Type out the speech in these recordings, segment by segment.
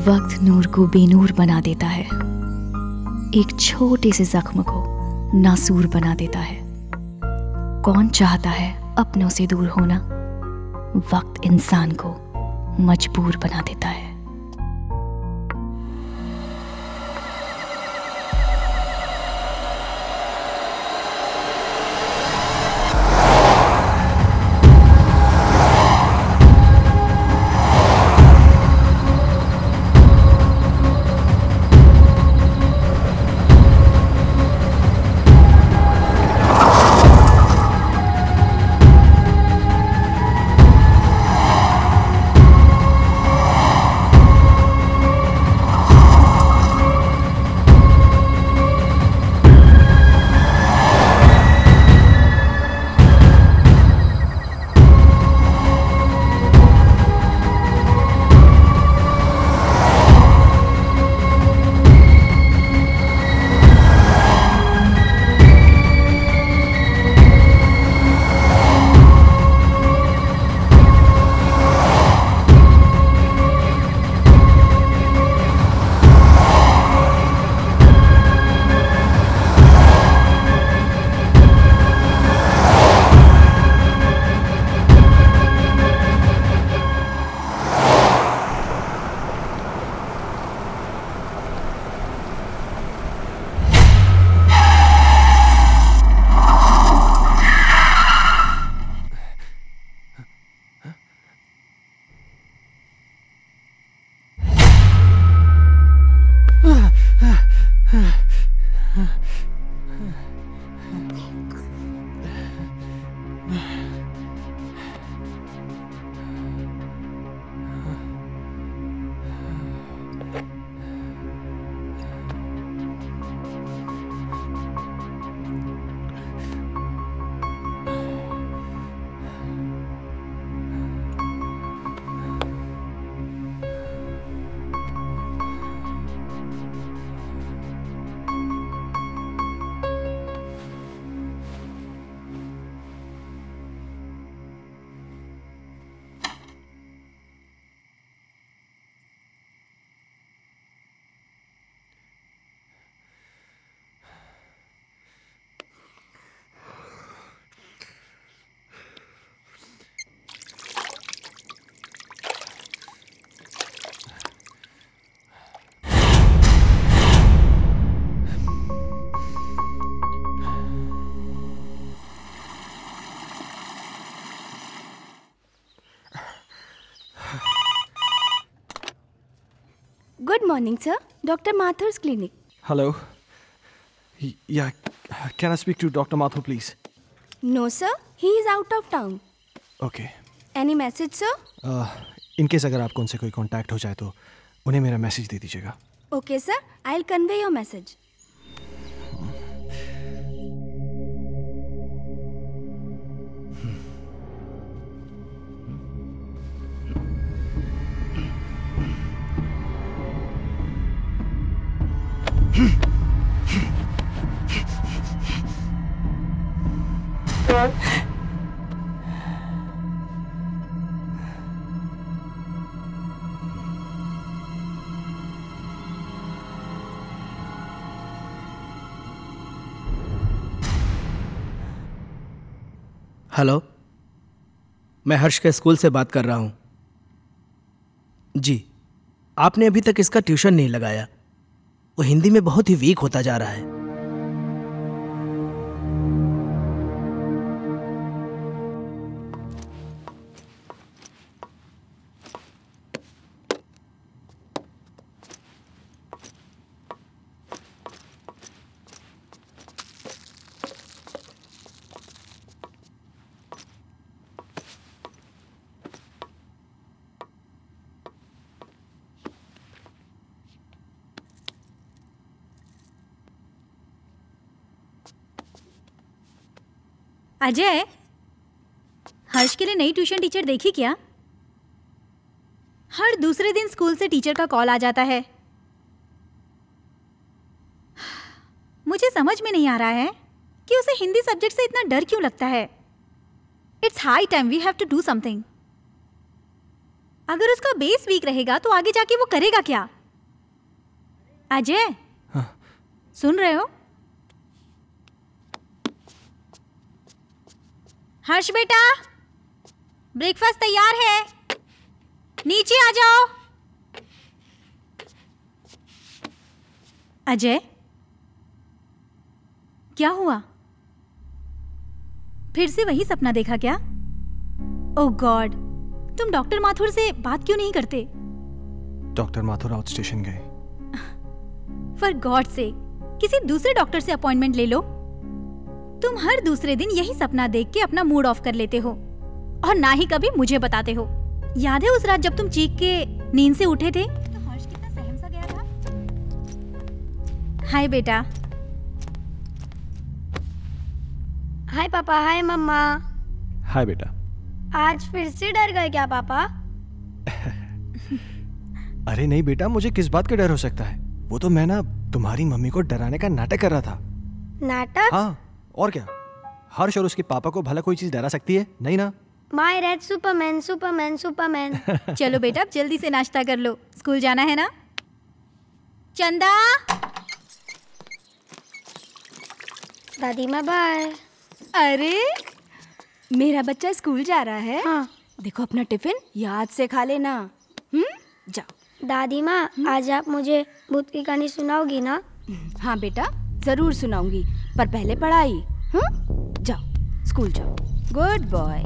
वक्त नूर को बेनूर बना देता है, एक छोटे से जख्म को नासूर बना देता है। कौन चाहता है अपनों से दूर होना? वक्त इंसान को मजबूर बना देता है। Good morning, sir. Dr. Mathur's clinic. Hello. Yeah, can I speak to Dr. Mathur, please? No, sir. He is out of town. Okay. Any message, sir? In case अगर आपको उनसे कोई कांटेक्ट हो जाए तो उन्हें मेरा मैसेज दे दीजिएगा. Okay, sir. I'll convey your message. Hello, मैं हर्ष के स्कूल से बात कर रहा हूँ। जी, आपने अभी तक इसका ट्यूशन नहीं लगाया। वो हिंदी में बहुत ही वीक होता जा रहा है। अजय, हर्ष के लिए नई ट्यूशन टीचर देखी क्या? हर दूसरे दिन स्कूल से टीचर का कॉल आ जाता है। मुझे समझ में नहीं आ रहा है कि उसे हिंदी सब्जेक्ट से इतना डर क्यों लगता है। It's high time we have to do something. अगर उसका बेस वीक रहेगा तो आगे जाके वो करेगा क्या? अजय, हाँ। सुन रहे हो? हर्ष बेटा, ब्रेकफास्ट तैयार है, नीचे आ जाओ। अजय, क्या हुआ? फिर से वही सपना देखा क्या? ओह गॉड, तुम डॉक्टर माथुर से बात क्यों नहीं करते? डॉक्टर माथुर आउट स्टेशन गए। फॉर गॉड से किसी दूसरे डॉक्टर से अपॉइंटमेंट ले लो। तुम हर दूसरे दिन यही सपना देख के अपना मूड ऑफ कर लेते हो और ना ही कभी मुझे बताते हो। याद है उस रात जब तुम चीख के नींद से उठे थे तो हर्ष कितना सहम सा गया था? हाय बेटा। हाय पापा, हाय मम्मा। हाय बेटा। आज फिर से डर गए क्या पापा? अरे नहीं बेटा, मुझे किस बात का डर हो सकता है? वो तो मैं ना तुम्हारी मम्मी को डराने का नाटक कर रहा था। नाटक? हाँ, और क्या? हर्ष और उसके पापा को भला कोई चीज डरा सकती है? नहीं ना? My red Superman, Superman, Superman. चलो बेटा, अब जल्दी से नाश्ता कर लो, स्कूल जाना है ना। चंदा। दादी माँ बाय। अरे मेरा बच्चा स्कूल जा रहा है। हाँ। देखो अपना टिफिन याद से खा लेना। जाओ। दादी माँ, आज आप मुझे भूत की कहानी सुनाओगी ना? हाँ बेटा, जरूर सुनाऊंगी, पर पहले पढ़ाई। जाओ, स्कूल जाओ। Good boy.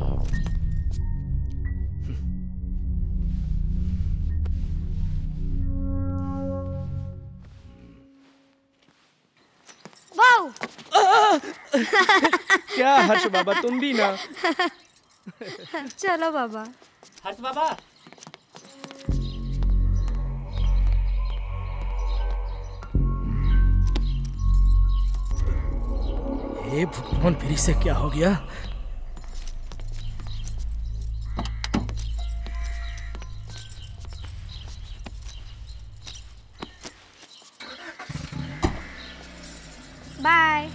वाओ! क्या हर्ष बाबा, तुम भी ना? चलो बाबा। हर्ष बाबा। ये भगवान, फिर से क्या हो गया? बाय।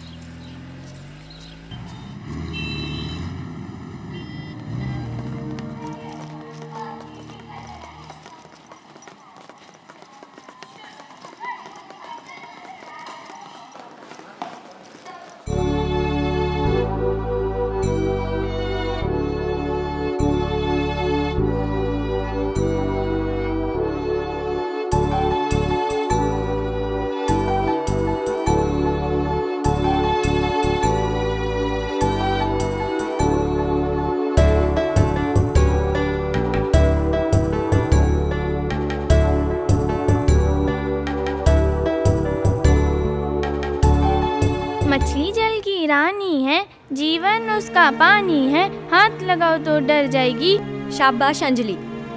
मछली जल की रानी है, जीवन उसका पानी है, हाथ लगाओ तो डर जाएगी। शाबाश अंजलि।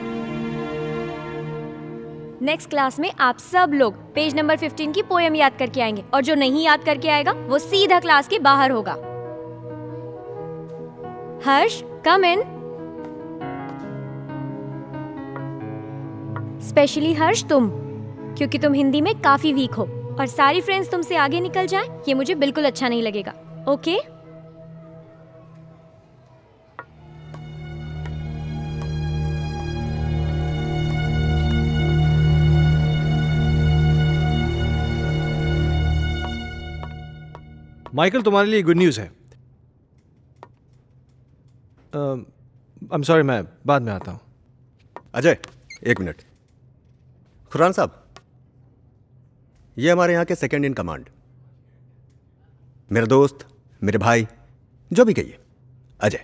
नेक्स्ट क्लास में आप सब लोग पेज नंबर 15 की पोएम याद करके आएंगे और जो नहीं याद करके आएगा वो सीधा क्लास के बाहर होगा। हर्ष, कम इन। स्पेशली हर्ष तुम, क्योंकि तुम हिंदी में काफी वीक हो और सारी फ्रेंड्स तुमसे आगे निकल जाएं, ये मुझे बिल्कुल अच्छा नहीं लगेगा। ओके? माइकल, तुम्हारे लिए गुड न्यूज़ है। आई एम सॉरी, मैं बाद में आता हूँ। अजय, एक मिनट। खुरान साहब, ये हमारे यहाँ के सेकंड इन कमांड, मेरे दोस्त, मेरे भाई, जो भी कहिए, अजय।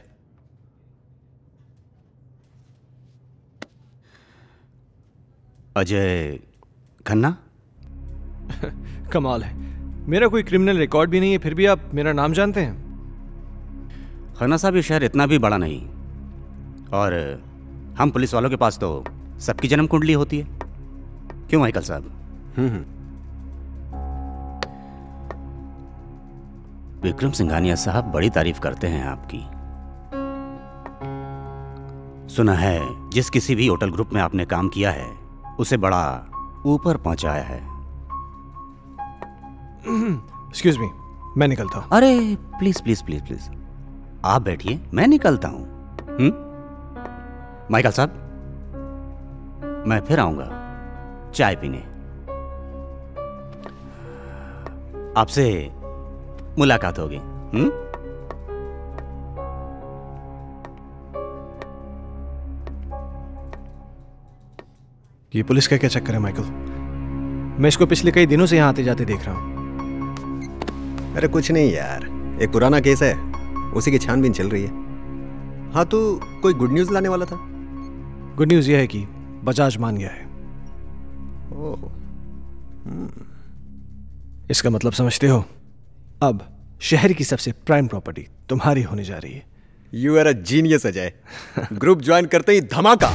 अजय खन्ना? कमाल है, मेरा कोई क्रिमिनल रिकॉर्ड भी नहीं है, फिर भी आप मेरा नाम जानते हैं। खन्ना साहब, ये शहर इतना भी बड़ा नहीं, और हम पुलिस वालों के पास तो सबकी जन्म कुंडली होती है। क्यों माइकल साहब? विक्रम सिंघानिया साहब बड़ी तारीफ करते हैं आपकी। सुना है जिस किसी भी होटल ग्रुप में आपने काम किया है उसे बड़ा ऊपर पहुंचाया है। एक्सक्यूज मी, मैं निकलता हूं। अरे प्लीज प्लीज प्लीज प्लीज, आप बैठिए, मैं निकलता हूं। माइकल साहब, मैं फिर आऊंगा चाय पीने। आपसे मुलाकात होगी। ये पुलिस का क्या चक्कर है माइकल? मैं इसको पिछले कई दिनों से यहाँ आते जाते देख रहा हूँ। अरे कुछ नहीं यार, एक पुराना केस है, उसी की छानबीन चल रही है। हाँ तो कोई गुड न्यूज लाने वाला था? गुड न्यूज यह है कि बजाज मान गया है। ओह, इसका मतलब समझते हो? अब शहर की सबसे प्राइम प्रॉपर्टी तुम्हारी होने जा रही है। You are a genius Ajay. Group join करते ही धमाका।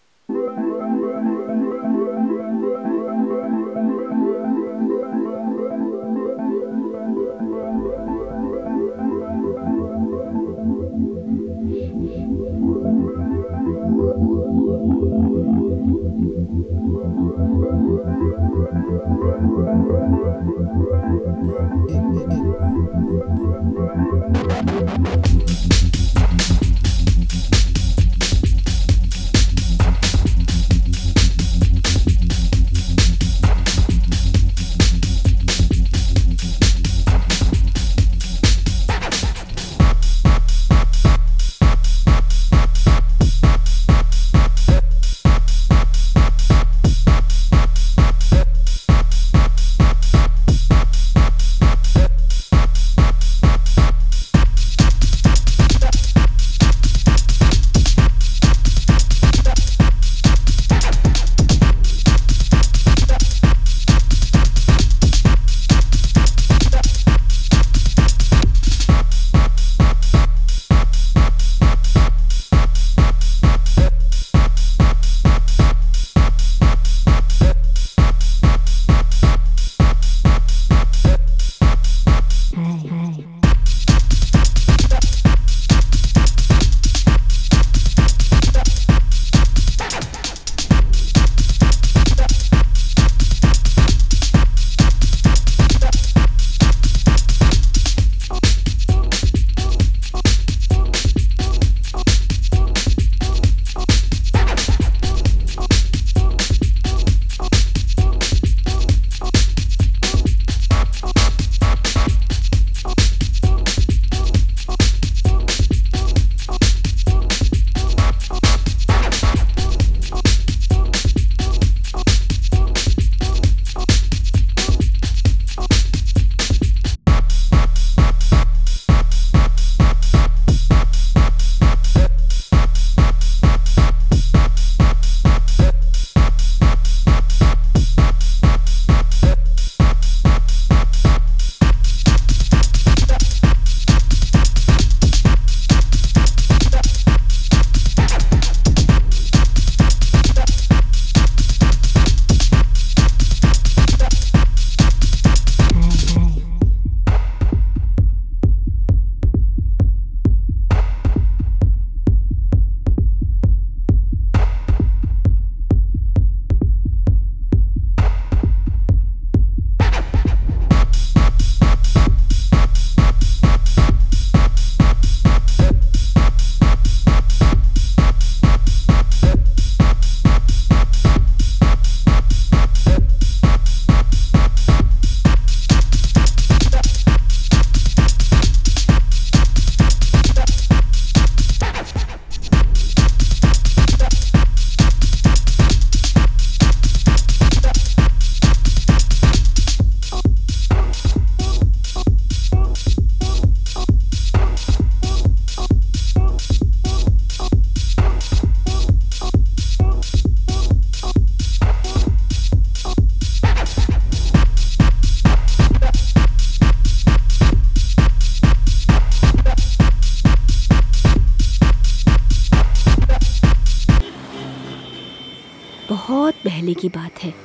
बहुत पहले की बात है।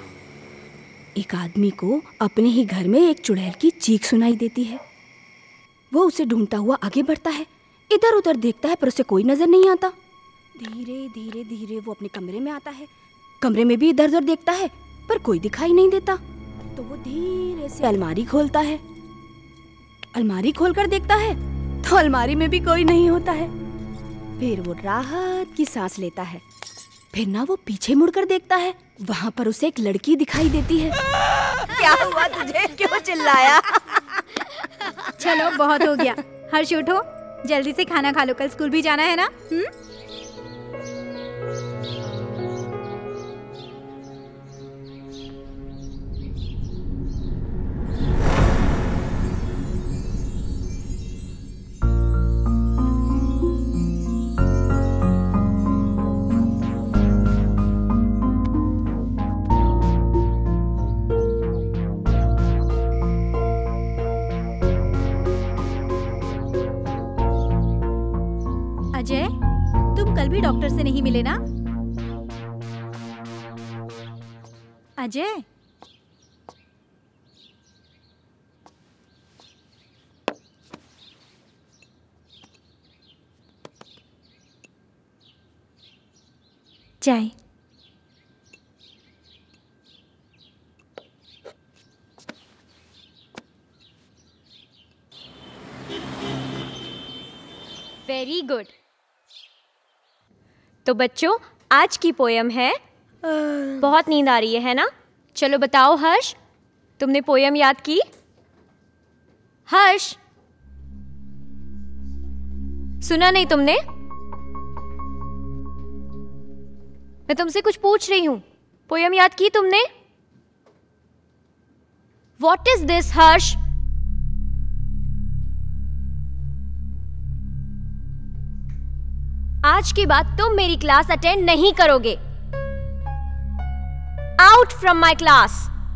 एक आदमी को अपने ही घर में एक चुड़ैल की चीख सुनाई देती है। वो उसे ढूंढता हुआ आगे बढ़ता है, इधर उधर देखता है पर उसे कोई नजर नहीं आता। धीरे धीरे धीरे वो अपने कमरे में आता है। कमरे में भी इधर उधर देखता है पर कोई दिखाई नहीं देता। तो वो धीरे से अलमारी खोलता है। अलमारी खोलकर देखता है तो अलमारी में भी कोई नहीं होता है। फिर वो राहत की सांस लेता है। फिर ना वो पीछे मुड़कर देखता है, वहां पर उसे एक लड़की दिखाई देती है। क्या हुआ तुझे, क्यों चिल्लाया? चलो बहुत हो गया। हर्ष उठो, जल्दी से खाना खा लो, कल स्कूल भी जाना है ना। अजय, तुम कल भी डॉक्टर से नहीं मिले ना? अजय, चाय। Very good. तो बच्चों, आज की पोयम है बहुत नींद आ रही है ना? चलो बताओ हर्ष, तुमने पोयम याद की? हर्ष, सुना नहीं तुमने? मैं तुमसे कुछ पूछ रही हूं। पोयम याद की तुमने? What is this, हर्ष? आज के बाद तुम मेरी क्लास अटेंड नहीं करोगे। Out from my class.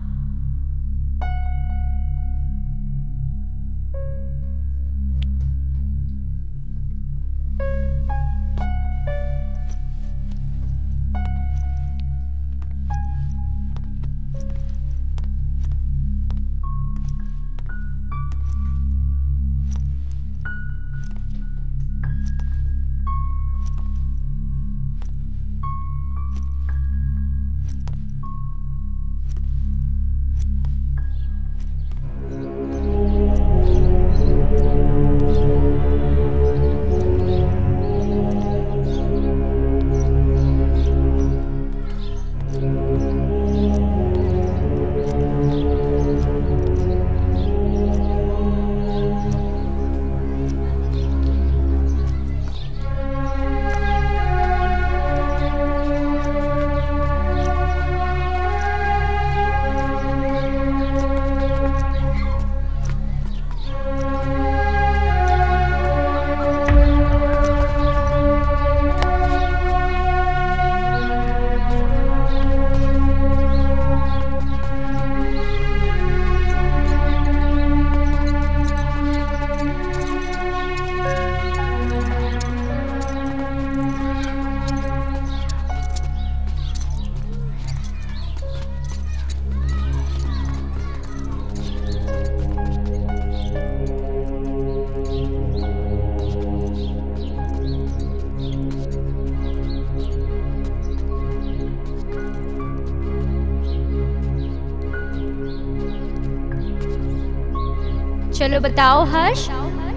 चलो बताओ हर्ष,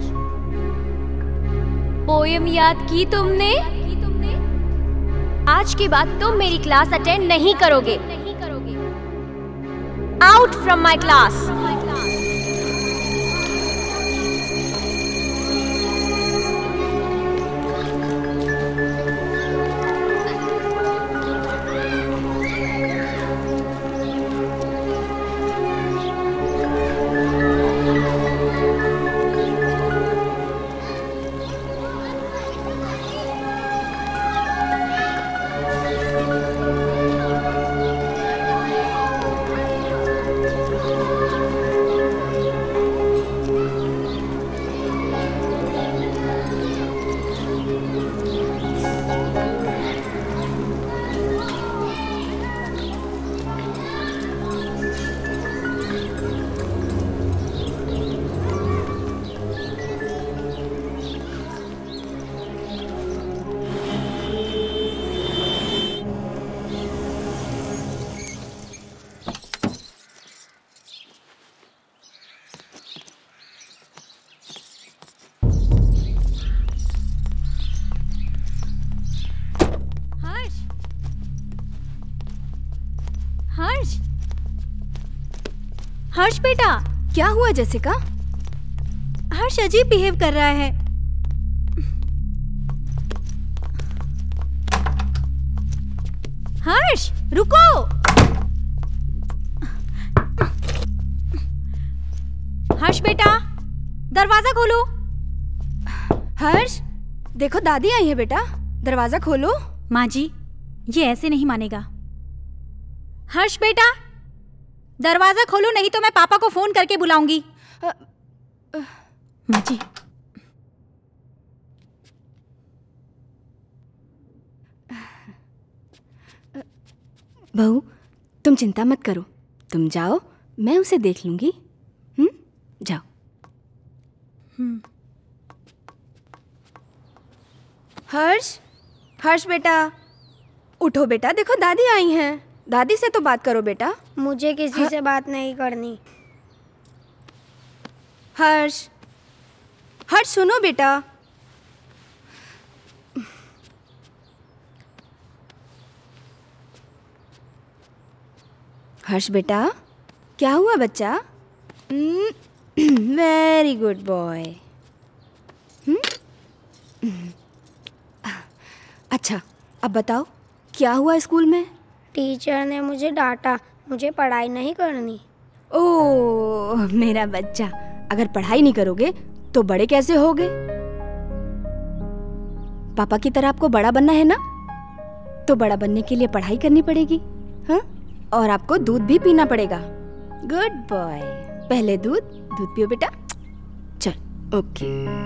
पोयम याद की तुमने? आज के बाद तुम मेरी क्लास अटेंड नहीं करोगे। Out from my class. Harsh बेटा, क्या हुआ जैसिका? हर्ष अजीब बिहेव कर रहा है। हर्ष रुको। हर्ष बेटा दरवाजा खोलो। हर्ष देखो दादी आई है बेटा, दरवाजा खोलो। माँ जी ये ऐसे नहीं मानेगा। हर्ष बेटा दरवाजा खोलो, नहीं तो मैं पापा को फोन करके बुलाऊंगी। माँ जी बहू तुम चिंता मत करो, तुम जाओ, मैं उसे देख लूंगी। जाओ। हर्ष हर्ष बेटा उठो बेटा, देखो दादी आई हैं। दादी से तो बात करो बेटा। मुझे किसी से बात नहीं करनी। हर्ष हर्ष सुनो बेटा। हर्ष बेटा क्या हुआ बच्चा? Very good boy. अच्छा अब बताओ क्या हुआ स्कूल में? टीचर ने मुझे डांटा, मुझे पढ़ाई नहीं करनी। ओह मेरा बच्चा, अगर पढ़ाई नहीं करोगे तो बड़े कैसे होगे? पापा की तरह आपको बड़ा बनना है ना, तो बड़ा बनने के लिए पढ़ाई करनी पड़ेगी। हाँ, और आपको दूध भी पीना पड़ेगा। गुड बॉय, पहले दूध पियो बेटा। चल ओके।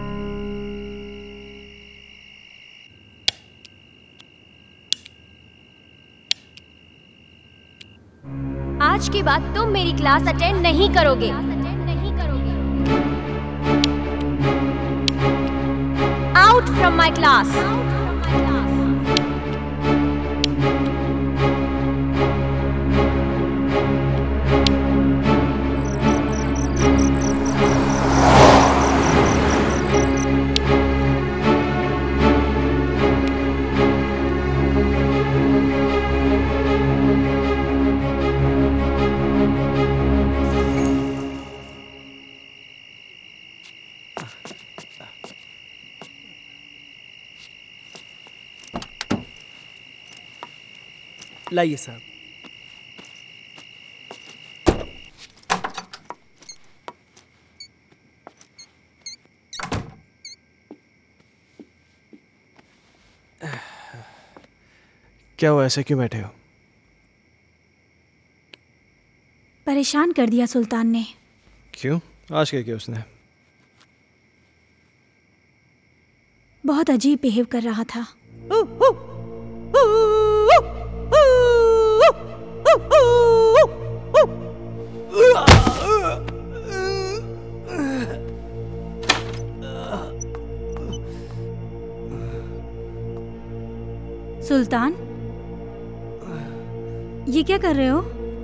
आज के बाद तुम मेरी क्लास अटेंड नहीं करोगे। Out from my class. लाइए साहब। क्या हुआ, ऐसे क्यों बैठे हो? परेशान कर दिया सुल्तान ने। क्यों? आज क्या किया उसने? बहुत अजीब बिहेव कर रहा था। सुल्तान ये क्या कर रहे हो?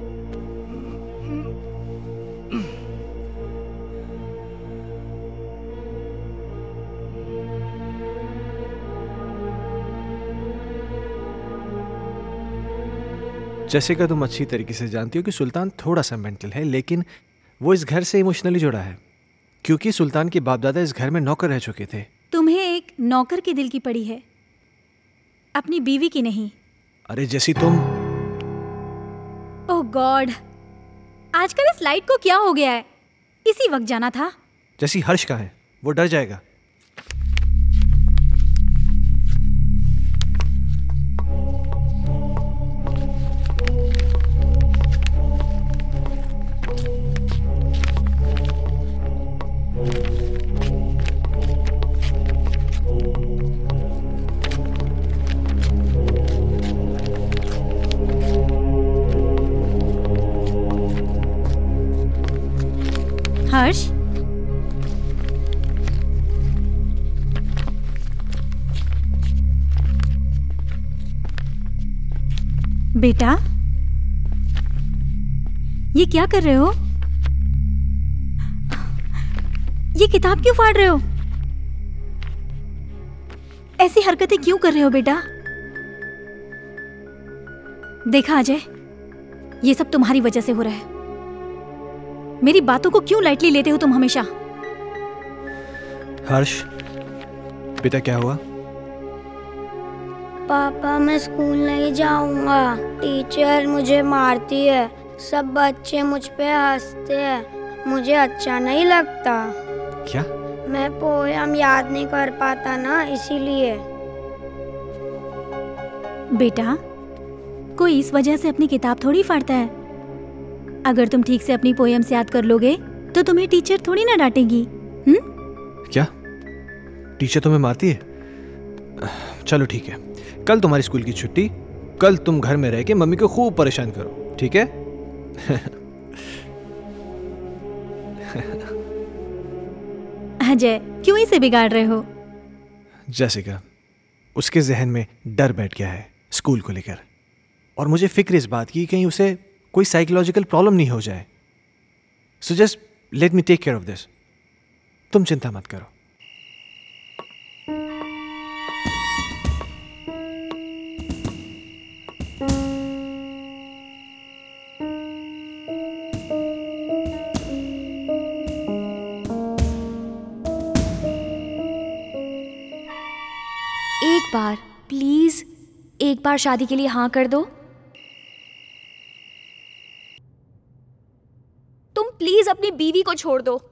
जैसिका तुम अच्छी तरीके से जानती हो कि सुल्तान थोड़ा सा मेंटल है, लेकिन वो इस घर से इमोशनली जुड़ा है क्योंकि सुल्तान के बाप दादा इस घर में नौकर रह चुके थे। तुम्हें एक नौकर के दिल की पड़ी है, अपनी बीवी की नहीं। अरे जैसी तुम। ओह गॉड, आजकल इस लाइट को क्या हो गया है? इसी वक्त जाना था। जैसी हर्ष का है, वो डर जाएगा। हर्ष बेटा ये क्या कर रहे हो? ये किताब क्यों फाड़ रहे हो? ऐसी हरकतें क्यों कर रहे हो बेटा? देखा अजय, ये सब तुम्हारी वजह से हो रहा है। मेरी बातों को क्यों लाइटली लेते हो तुम हमेशा? हर्ष, बेटा क्या हुआ? पापा मैं स्कूल नहीं जाऊंगा, टीचर मुझे मारती है, सब बच्चे मुझ पे हंसते हैं, मुझे अच्छा नहीं लगता। क्या? मैं पोयम याद नहीं कर पाता ना, इसीलिए। बेटा, कोई इस वजह से अपनी किताब थोड़ी फाड़ता है। अगर तुम ठीक से अपनी पोएम्स याद कर लोगे तो तुम्हें टीचर थोड़ी ना डांटेगी। क्या टीचर तुम्हें मारती है? चलो ठीक है, कल तुम्हारी स्कूल की छुट्टी, कल तुम घर में रह के मम्मी को खूब परेशान करो, ठीक है? अजय, क्यों इसे बिगाड़ रहे हो? जैसिका, उसके जहन में डर बैठ गया है स्कूल को लेकर, और मुझे फिक्र इस बात की कहीं उसे कोई साइकोलॉजिकल प्रॉब्लम नहीं हो जाए। So just let me take care of this. तुम चिंता मत करो। एक बार प्लीज, एक बार शादी के लिए हाँ कर दो। तुम प्लीज अपनी बीवी को छोड़ दो।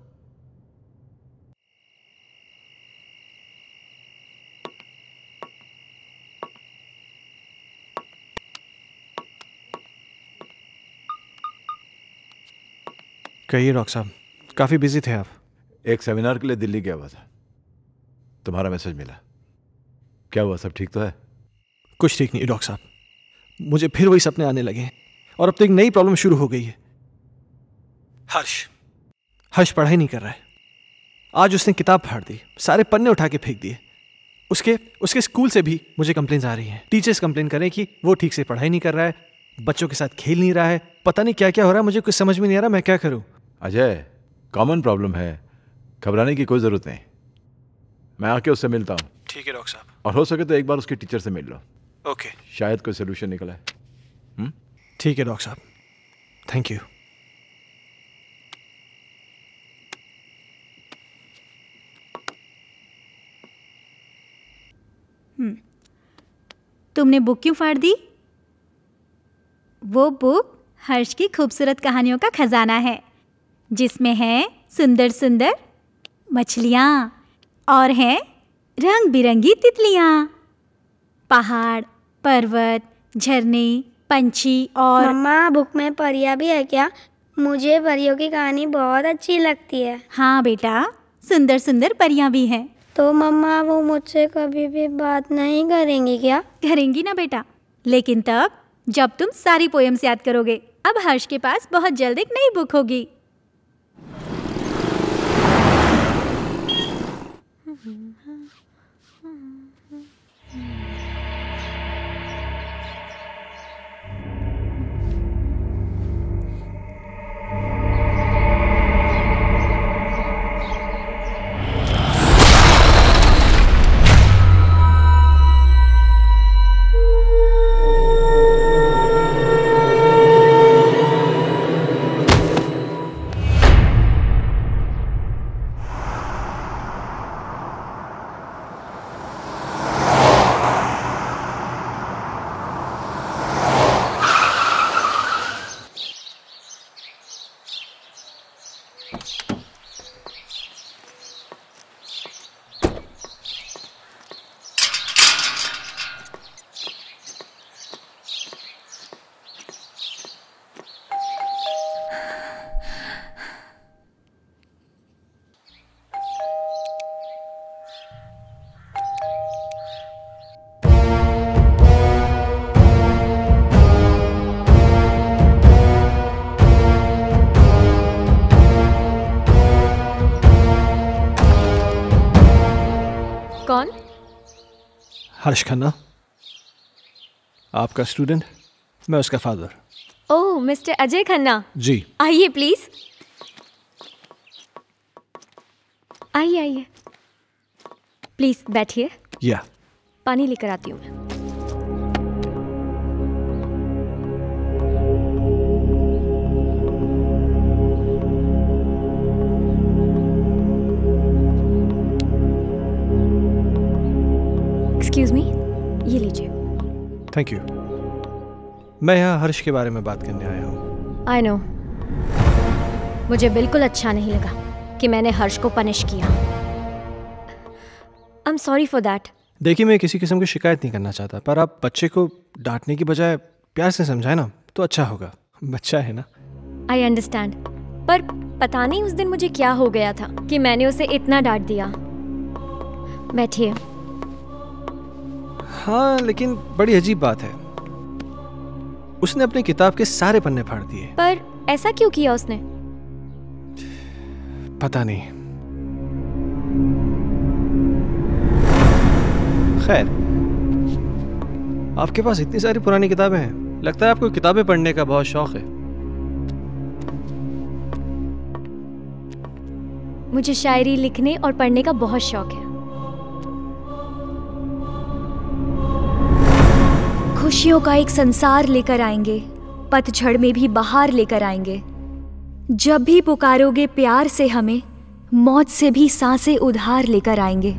कहिए डॉक्टर साहब, काफी बिजी थे आप। एक सेमिनार के लिए दिल्ली गया हुआ था, तुम्हारा मैसेज मिला। क्या हुआ, सब ठीक तो है? कुछ ठीक नहीं डॉक्टर साहब, मुझे फिर वही सपने आने लगे हैं और अब तो एक नई प्रॉब्लम शुरू हो गई है। हर्ष पढ़ाई नहीं कर रहा है। आज उसने किताब फाड़ दी, सारे पन्ने उठा के फेंक दिए। उसके स्कूल से भी मुझे कंप्लेंट्स आ रही हैं। टीचर्स कंप्लेन कर रहे हैं कि वो ठीक से पढ़ाई नहीं कर रहा है, बच्चों के साथ खेल नहीं रहा है, पता नहीं क्या क्या हो रहा है। मुझे कुछ समझ में नहीं आ रहा, मैं क्या करूं? अजय, कॉमन प्रॉब्लम है, घबराने की कोई जरूरत नहीं। मैं आके उससे मिलता हूँ। ठीक है डॉक्टर साहब। और हो सके तो एक बार उसके टीचर से मिल लो। ओके, शायद कोई सोल्यूशन निकला है। ठीक है डॉक्टर साहब, थैंक यू। तुमने बुक क्यों फाड़ दी? वो बुक हर्ष की खूबसूरत कहानियों का खजाना है, जिसमें है सुंदर सुंदर मछलियाँ और हैं रंग बिरंगी तितलियाँ, पहाड़, पर्वत, झरने, पंछी और। मम्मा, बुक में परियां भी है क्या? मुझे परियों की कहानी बहुत अच्छी लगती है। हाँ बेटा, सुंदर सुंदर परियां भी हैं। तो मम्मा, वो मुझसे कभी भी बात नहीं करेंगी क्या? करेंगी ना बेटा, लेकिन तब जब तुम सारी पोएम्स याद करोगे। अब हर्ष के पास बहुत जल्द एक नई बुक होगी। कौन? हर्ष खन्ना, आपका स्टूडेंट, मैं उसका father. Oh, mister Ajay Khanna. जी आइए प्लीज, आइए आइए, प्लीज बैठिए। या पानी लेकर आती हूँ मैं। एक्सक्यूज मी, ये लीजिए। Thank you. मैं यहाँ हर्ष के बारे में बात करने आया हूँ। आई नो, मुझे बिल्कुल अच्छा नहीं लगा कि मैंने हर्ष को पनिश किया। I am sorry for that. देखिए, मैं किसी किस्म की शिकायत नहीं करना चाहता, पर आप बच्चे को डांटने की बजाय प्यार से समझाए ना तो अच्छा होगा। बच्चा है ना। आई अंडरस्टैंड, पर पता नहीं उस दिन मुझे क्या हो गया था कि मैंने उसे इतना डांट दिया। बैठिए। हाँ, लेकिन बड़ी अजीब बात है, उसने अपनी किताब के सारे पन्ने फाड़ दिए। पर ऐसा क्यों किया उसने? पता नहीं। खैर, आपके पास इतनी सारी पुरानी किताबें हैं, लगता है आपको किताबें पढ़ने का बहुत शौक है। मुझे शायरी लिखने और पढ़ने का बहुत शौक है। खुशियों का एक संसार लेकर आएंगे, पतझड़ में भी बहार लेकर आएंगे। जब भी पुकारोगे प्यार से हमें, मौत से भी सांसें उधार लेकर आएंगे।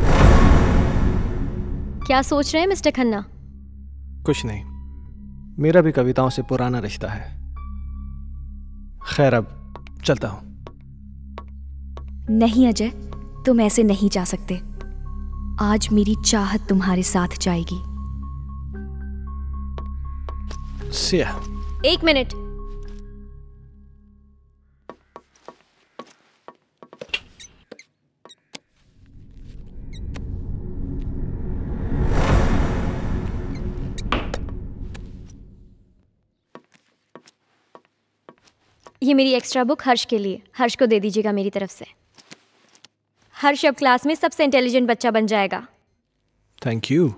क्या सोच रहे हैं मिस्टर खन्ना? कुछ नहीं, मेरा भी कविताओं से पुराना रिश्ता है। खैर, अब चलता हूं। नहीं अजय, तुम ऐसे नहीं जा सकते। आज मेरी चाहत तुम्हारे साथ जाएगी। सिया। एक मिनट। ये मेरी एक्स्ट्रा बुक हर्ष के लिए। हर्ष को दे दीजिएगा मेरी तरफ से। हर्ष अब क्लास में सबसे इंटेलिजेंट बच्चा बन जाएगा। Thank you.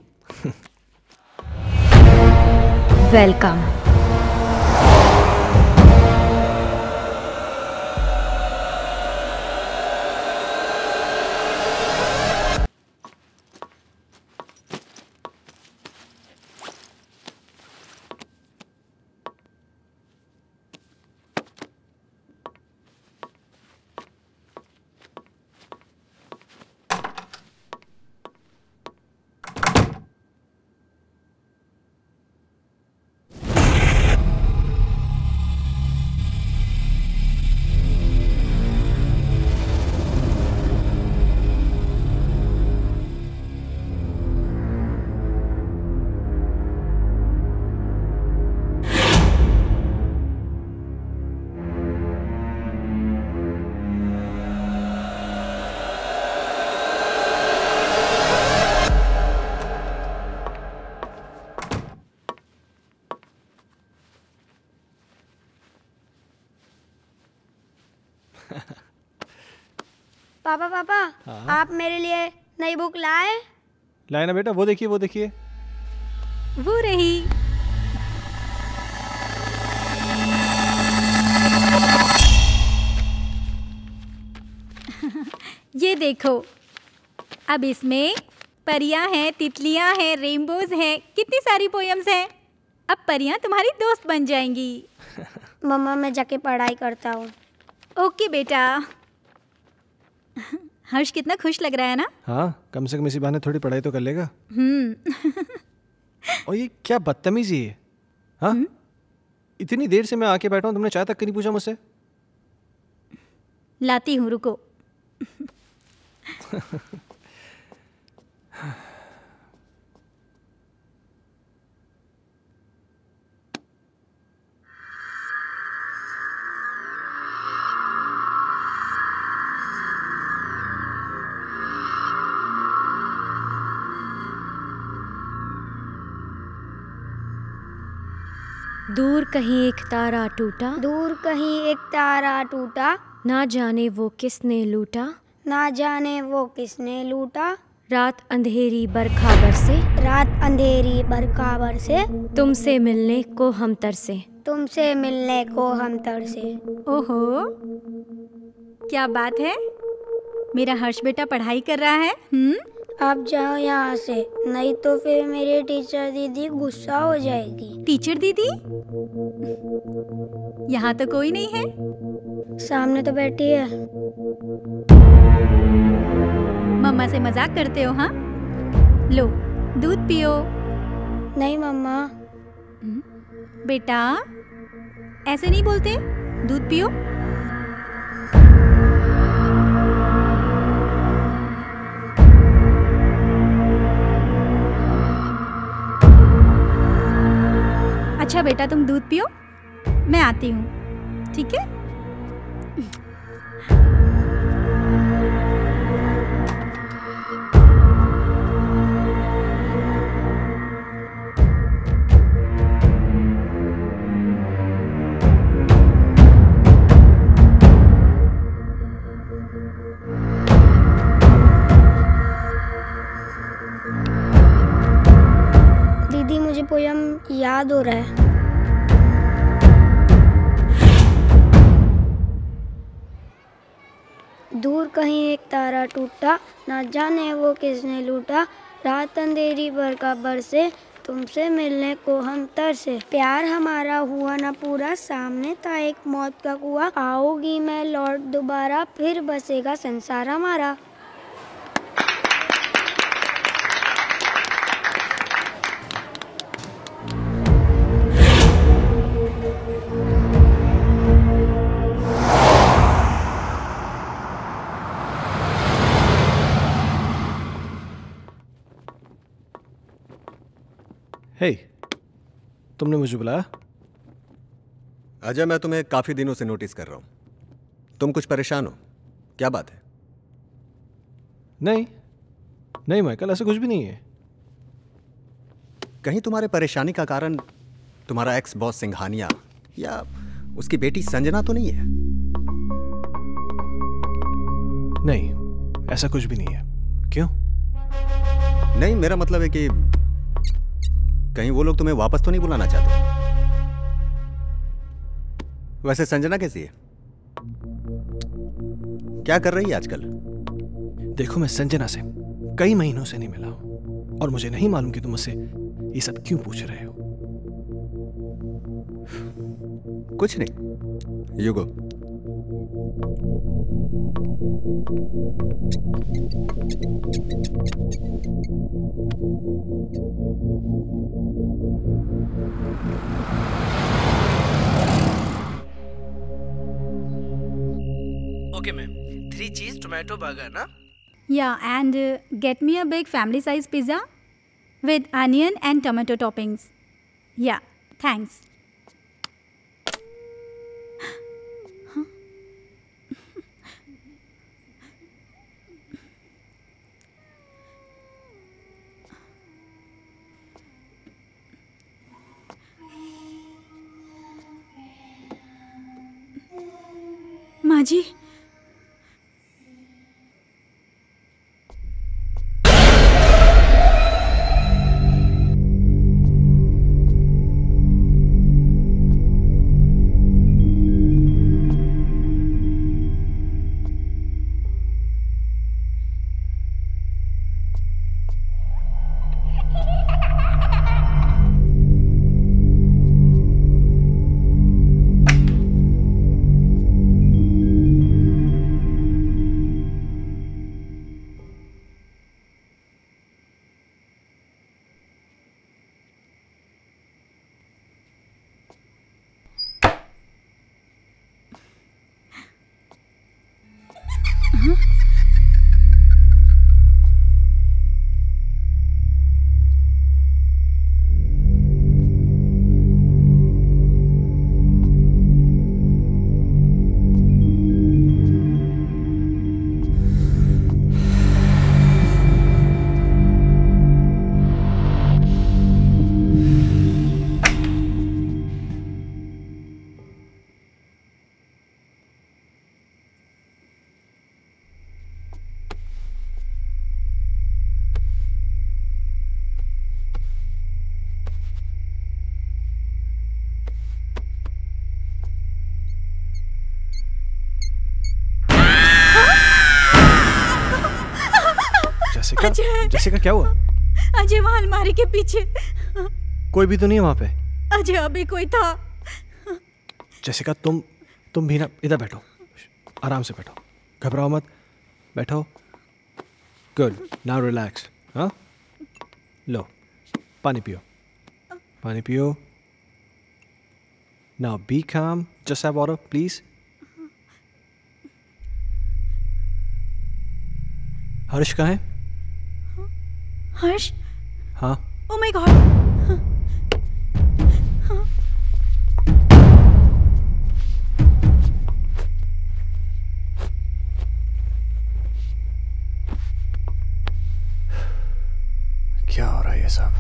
वेलकम। पापा पापा, आप मेरे लिए नई बुक लाए? लाए ना बेटा, वो देखिए वो देखिए। वो रही। ये देखो, अब इसमें परियां हैं, तितलियां हैं, रेनबोज हैं, कितनी सारी पोएम्स हैं। अब परियां तुम्हारी दोस्त बन जाएंगी। मम्मा, मैं जाके पढ़ाई करता हूँ। ओके बेटा। हर्ष कितना खुश लग रहा है ना? हाँ, कम से कम इसी बहाने थोड़ी पढ़ाई तो कर लेगा। और ये क्या बदतमीजी है? हाँ, इतनी देर से मैं आके बैठा हूँ, तुमने चाय तक नहीं पूछा मुझसे। लाती हूँ, रुको। दूर कहीं एक तारा टूटा, दूर कहीं एक तारा टूटा, ना जाने वो किसने लूटा, ना जाने वो किसने लूटा। रात अंधेरी बरखा बरसे, रात अंधेरी बरखा बरसे, तुमसे मिलने को हम तरसे, तुमसे मिलने को हम तरसे। ओहो, क्या बात है। मेरा हर्ष बेटा पढ़ाई कर रहा है। आप जाओ यहाँ से, नहीं तो फिर मेरी टीचर दीदी गुस्सा हो जाएगी। टीचर दीदी? यहाँ तो कोई नहीं है। सामने तो बैठी है। मम्मा से मजाक करते हो? हाँ, लो दूध पियो। नहीं मम्मा। बेटा ऐसे नहीं बोलते, दूध पियो। अच्छा बेटा तुम दूध पियो, मैं आती हूँ, ठीक है? दीदी मुझे पोयम याद हो रहा है। दूर कहीं एक तारा टूटा, ना जाने वो किसने लूटा। रात अंधेरी बरखा बरसे, तुमसे मिलने को हम तरसे। प्यार हमारा हुआ ना पूरा, सामने था एक मौत का कुआं। आओगी मैं लौट दोबारा, फिर बसेगा संसार हमारा। हे, तुमने मुझे बुलाया? अजय, मैं तुम्हें काफी दिनों से नोटिस कर रहा हूं। तुम कुछ परेशान हो, क्या बात है? नहीं माइकल, ऐसा कुछ भी नहीं है। कहीं तुम्हारे परेशानी का कारण तुम्हारा एक्स बॉस सिंघानिया या उसकी बेटी संजना तो नहीं है? नहीं, ऐसा कुछ भी नहीं है। क्यों? नहीं, मेरा मतलब है कि कहीं वो लोग तुम्हें वापस तो नहीं बुलाना चाहते? वैसे संजना कैसी है? क्या कर रही है आजकल? देखो, मैं संजना से कई महीनों से नहीं मिला हूं और मुझे नहीं मालूम कि तुम मुझसे ये सब क्यों पूछ रहे हो। कुछ नहीं, you go. Okay ma'am, 3 cheese tomato burger ना? Yeah, and get me a big family size pizza with onion and tomato toppings. Yeah, thanks. माँ जी, जैसिका, क्या हुआ? अजय वहाँ अलमारी के पीछे। कोई भी तो नहीं है वहां पे। अजय अभी कोई था। जैसिका, तुम भी ना, इधर बैठो, आराम से बैठो, घबराओ मत, बैठो। Good, now relax. हाँ, लो पानी पियो, पानी पियो। Now be calm. Just have water, please. हर्ष कहाँ है? हर्ष? हाँ। Oh my God! क्या हो रहा है ये सब?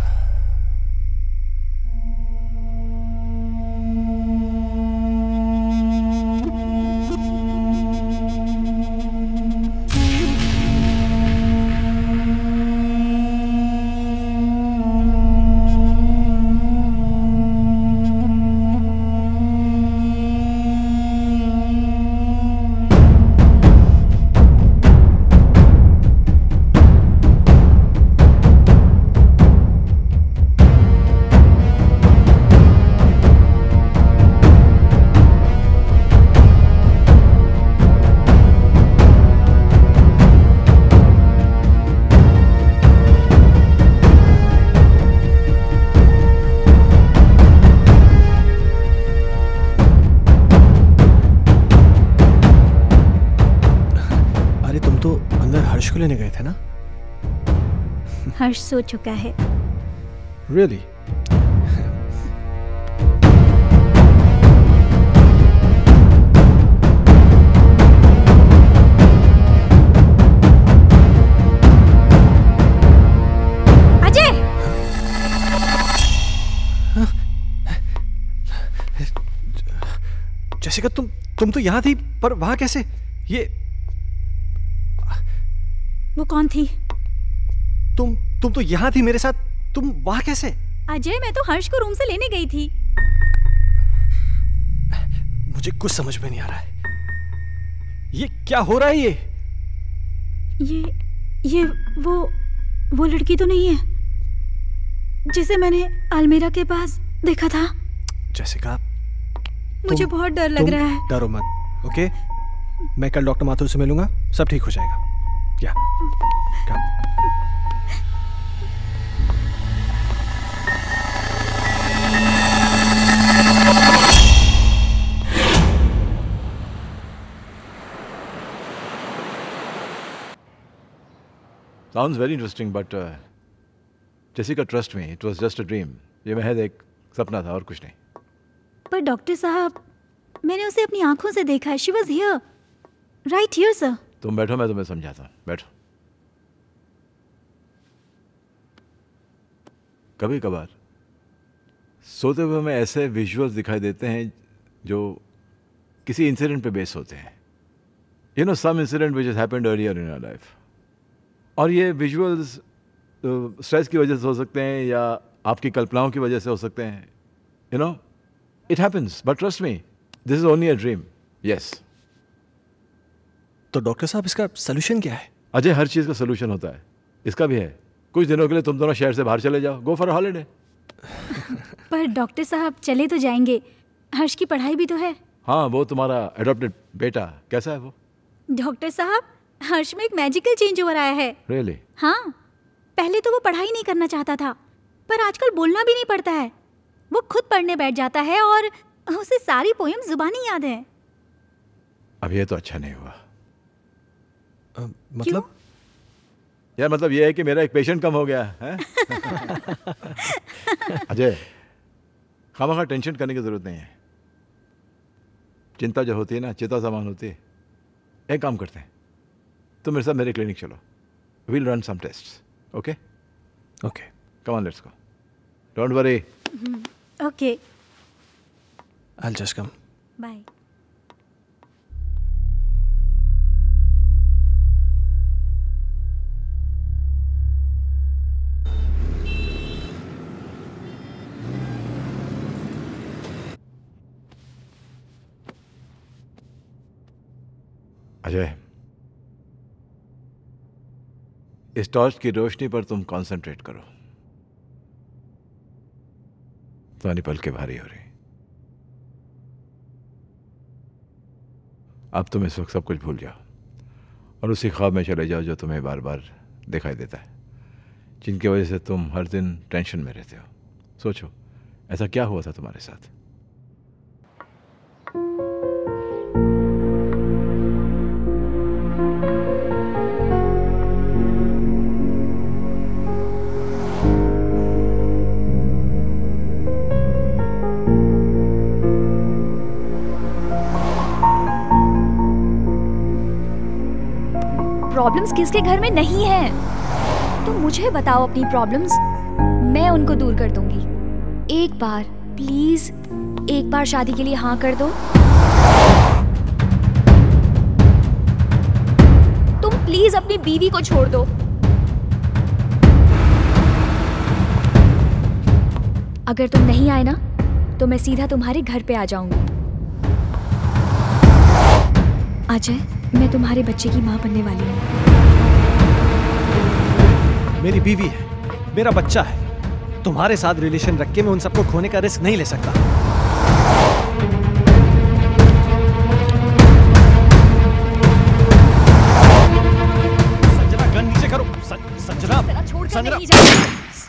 लेने गए थे ना? हर्ष सो चुका है। Really? अजय! जैसिका, तुम तो यहाँ थी, पर वहां कैसे? ये वो कौन थी? तुम तो यहाँ थी मेरे साथ, तुम वहां कैसे? अजय, मैं तो हर्ष को रूम से लेने गई थी। मुझे कुछ समझ में नहीं आ रहा है। ये क्या हो रहा है? ये वो लड़की तो नहीं है जिसे मैंने अलमीरा के पास देखा था? जैसिका, मुझे बहुत डर लग रहा है। डरो मत, ओके? मैं कल डॉक्टर माथुर से मिलूंगा, सब ठीक हो जाएगा। या Sounds very interesting, but Jessica, trust me, it was just a dream. ये महज एक सपना था और कुछ नहीं। पर डॉक्टर साहब, मैंने उसे अपनी आंखों से देखा है। She was here, right here, sir. तुम बैठो, मैं तुम्हें समझाता हूँ। बैठो। कभी कभार सोते हुए हमें ऐसे विजुअल्स दिखाई देते हैं जो किसी इंसिडेंट पे बेस होते हैं। You know, some incident which has happened earlier in your life. और ये विजुअल्स स्ट्रेस की वजह से हो सकते हैं या आपकी कल्पनाओं की वजह से हो सकते हैं। You know, it happens, but trust me, this is only a dream. Yes. तो डॉक्टर साहब, इसका सोल्यूशन क्या है? अजय, हर चीज़ का सोल्यूशन होता है, इसका भी है। कुछ दिनों के लिए तुम दोनों शहर से बाहर चले जाओ, गो फॉर अ हॉलिडे। पर डॉक्टर साहब, चले तो जाएंगे, हर्ष की पढ़ाई भी तो है। हाँ, वो तुम्हारा एडॉप्टेड बेटा कैसा है वो? डॉक्टर साहब, हर्ष में एक मैजिकल चेंज ओवर आया है। Really? हाँ, पहले तो वो पढ़ाई नहीं करना चाहता था, पर आजकल बोलना भी नहीं पड़ता है। वो खुद पढ़ने बैठ जाता है और उसे सारी पोएम जुबानी याद है। अब ये तो अच्छा नहीं हुआ। मतलब? यार, मतलब ये है कि मेरा एक पेशेंट कम हो गया है। अजय, खामखा टेंशन करने की जरूरत नहीं है। चिंता जो होती है ना, चिता समान होती है। एक काम करते हैं, तुम मेरे साथ मेरे क्लिनिक चलो। We'll run some tests. Okay? Okay. Come on, let's go. Don't worry. Okay. I'll just come. Bye. Ajay, इस टॉर्च की रोशनी पर तुम कंसंट्रेट करो। तुम्हारी पलकें भारी हो रही। अब तुम इस वक्त सब कुछ भूल जाओ और उसी ख्वाब में चले जाओ जो तुम्हें बार बार दिखाई देता है। जिनकी वजह से तुम हर दिन टेंशन में रहते हो। सोचो, ऐसा क्या हुआ था तुम्हारे साथ? प्रॉब्लम्स किसके घर में नहीं है? तुम मुझे बताओ अपनी प्रॉब्लम्स, मैं उनको दूर कर दूंगी। एक बार प्लीज, एक बार शादी के लिए हाँ कर दो। तुम प्लीज अपनी बीवी को छोड़ दो। अगर तुम नहीं आए ना तो मैं सीधा तुम्हारे घर पे आ जाऊंगी। अजय, मैं तुम्हारे बच्चे की माँ बनने वाली हूँ। मेरी बीवी है, मेरा बच्चा है। तुम्हारे साथ रिलेशन रख के मैं उन सबको खोने का रिस्क नहीं ले सकता। संजना, गन नीचे करो। संजना, छोड़ के संजना, नहीं जाऊंगी।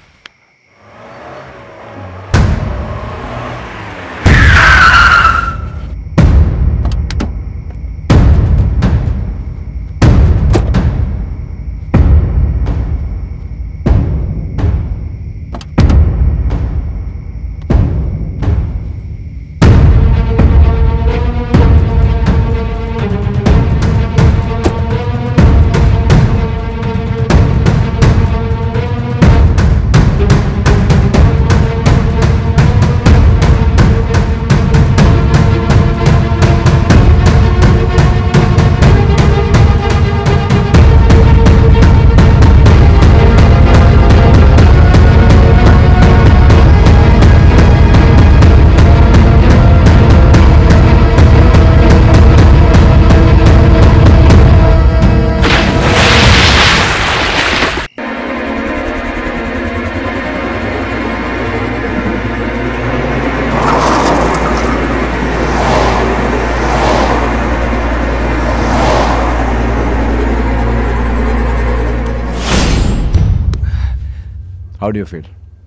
How do you feel?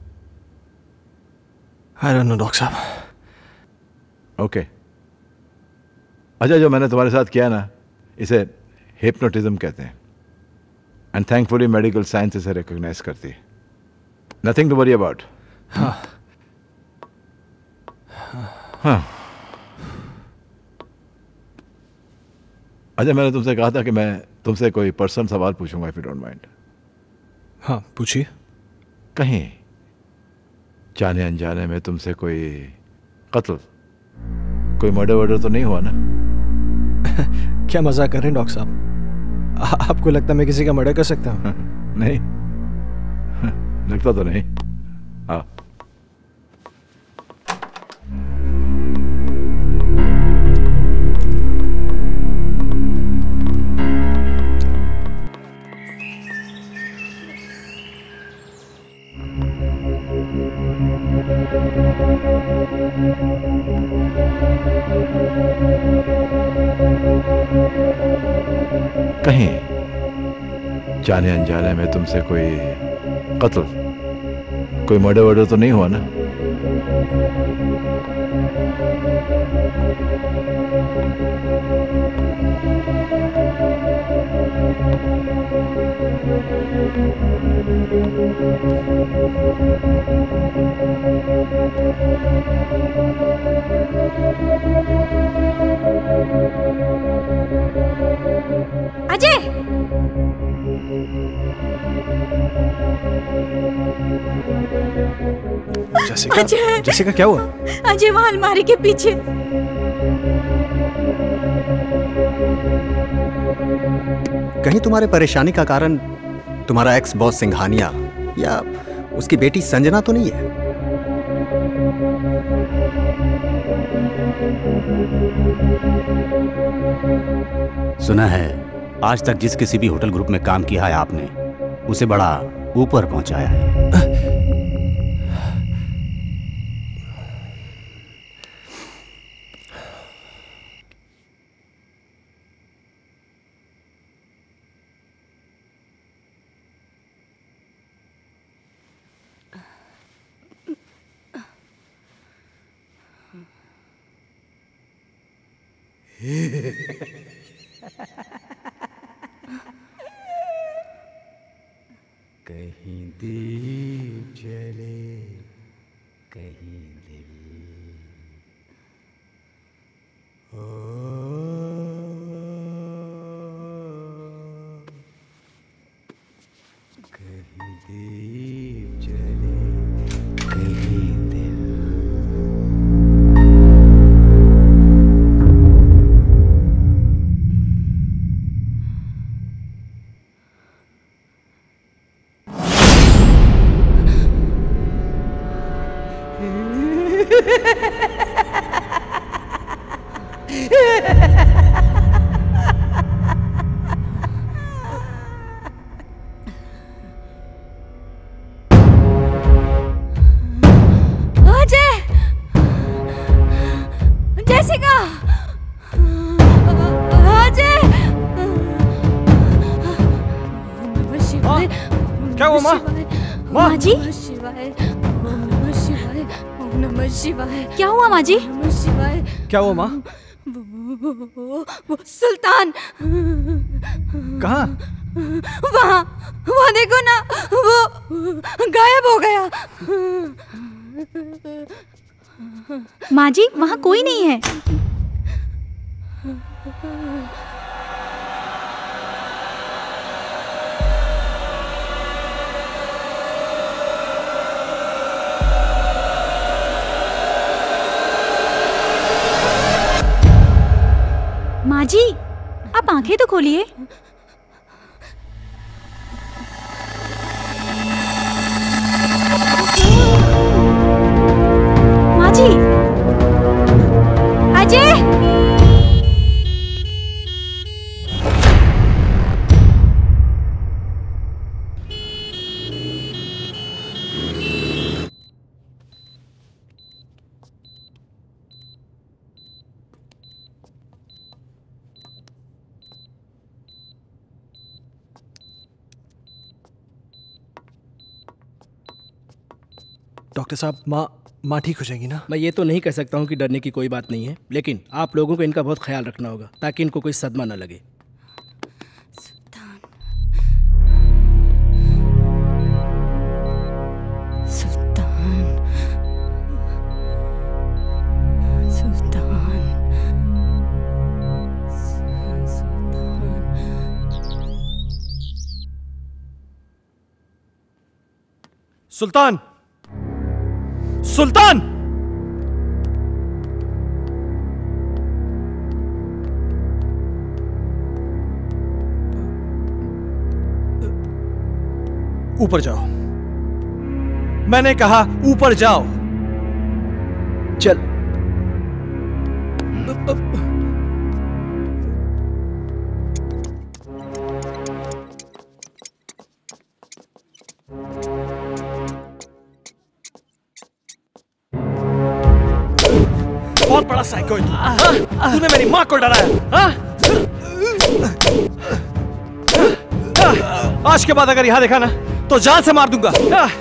I don't know, doctor साहब। ओके। अच्छा, जो मैंने तुम्हारे साथ किया ना, इसे हिप्नोटिज्म कहते हैं। एंड थैंकफुली मेडिकल साइंस इसे रिकॉग्नाइज करती है। Nothing to worry about. हाँ। हाँ। अच्छा, मैंने तुमसे कहा था कि मैं तुमसे कोई पर्सनल सवाल पूछूंगा, इफ यू डोंट माइंड। हाँ, पूछिए। कहीं जाने अनजाने में तुमसे कोई कत्ल, कोई मर्डर वर्डर तो नहीं हुआ ना? क्या मजाक कर रहे हैं डॉक्टर साहब? आपको लगता है मैं किसी का मर्डर कर सकता हूँ? नहीं, लगता तो नहीं। हाँ। कहीं जाने अनजाने में तुमसे कोई कत्ल, कोई मर्डर वर्डर तो नहीं हुआ ना? अजय! जैसिका, अजय! जैसिका क्या हुआ? अजय वहां अलमारी के पीछे। कहीं तुम्हारे परेशानी का कारण तुम्हारा एक्स बॉस सिंघानिया या उसकी बेटी संजना तो नहीं है? सुना है आज तक जिस किसी भी होटल ग्रुप में काम किया है आपने, उसे बड़ा ऊपर पहुंचाया है। कहीं दीप जले कहीं दिल कहीं दीप जले कहीं दिल। क्या हुआ माँ? माँ जी शिवाय। क्या हुआ माँ जी? शिवाय। क्या हुआ माँ? वो सुल्तान कहाँ? वहाँ देखो ना, वो गायब हो गया। माँ जी वहाँ कोई नहीं है। माँ जी आप आंखें तो खोलिए। माँ जी, अजय। डॉक्टर साहब माँ ठीक हो जाएगी ना? मैं ये तो नहीं कह सकता हूँ कि डरने की कोई बात नहीं है, लेकिन आप लोगों को इनका बहुत ख्याल रखना होगा ताकि इनको कोई सदमा न लगे। सुल्तान, सुल्तान! ऊपर जाओ। मैंने कहा ऊपर जाओ। चल। बहुत बड़ा साइको है तू। तूने मेरी माँ को डराया। आज के बाद अगर यहां देखा ना तो जान से मार दूंगा।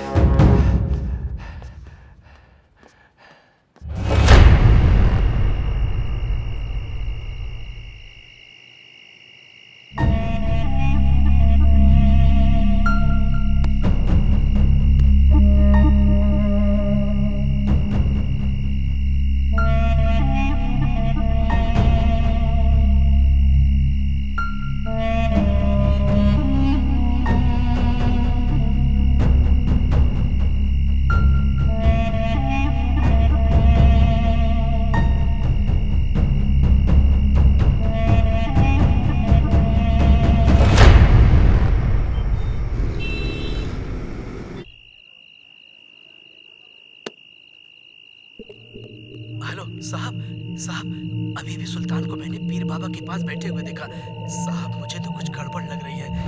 साहब अभी भी सुल्तान को मैंने पीर बाबा के पास बैठे हुए देखा। साहब मुझे तो कुछ गड़बड़ लग रही है।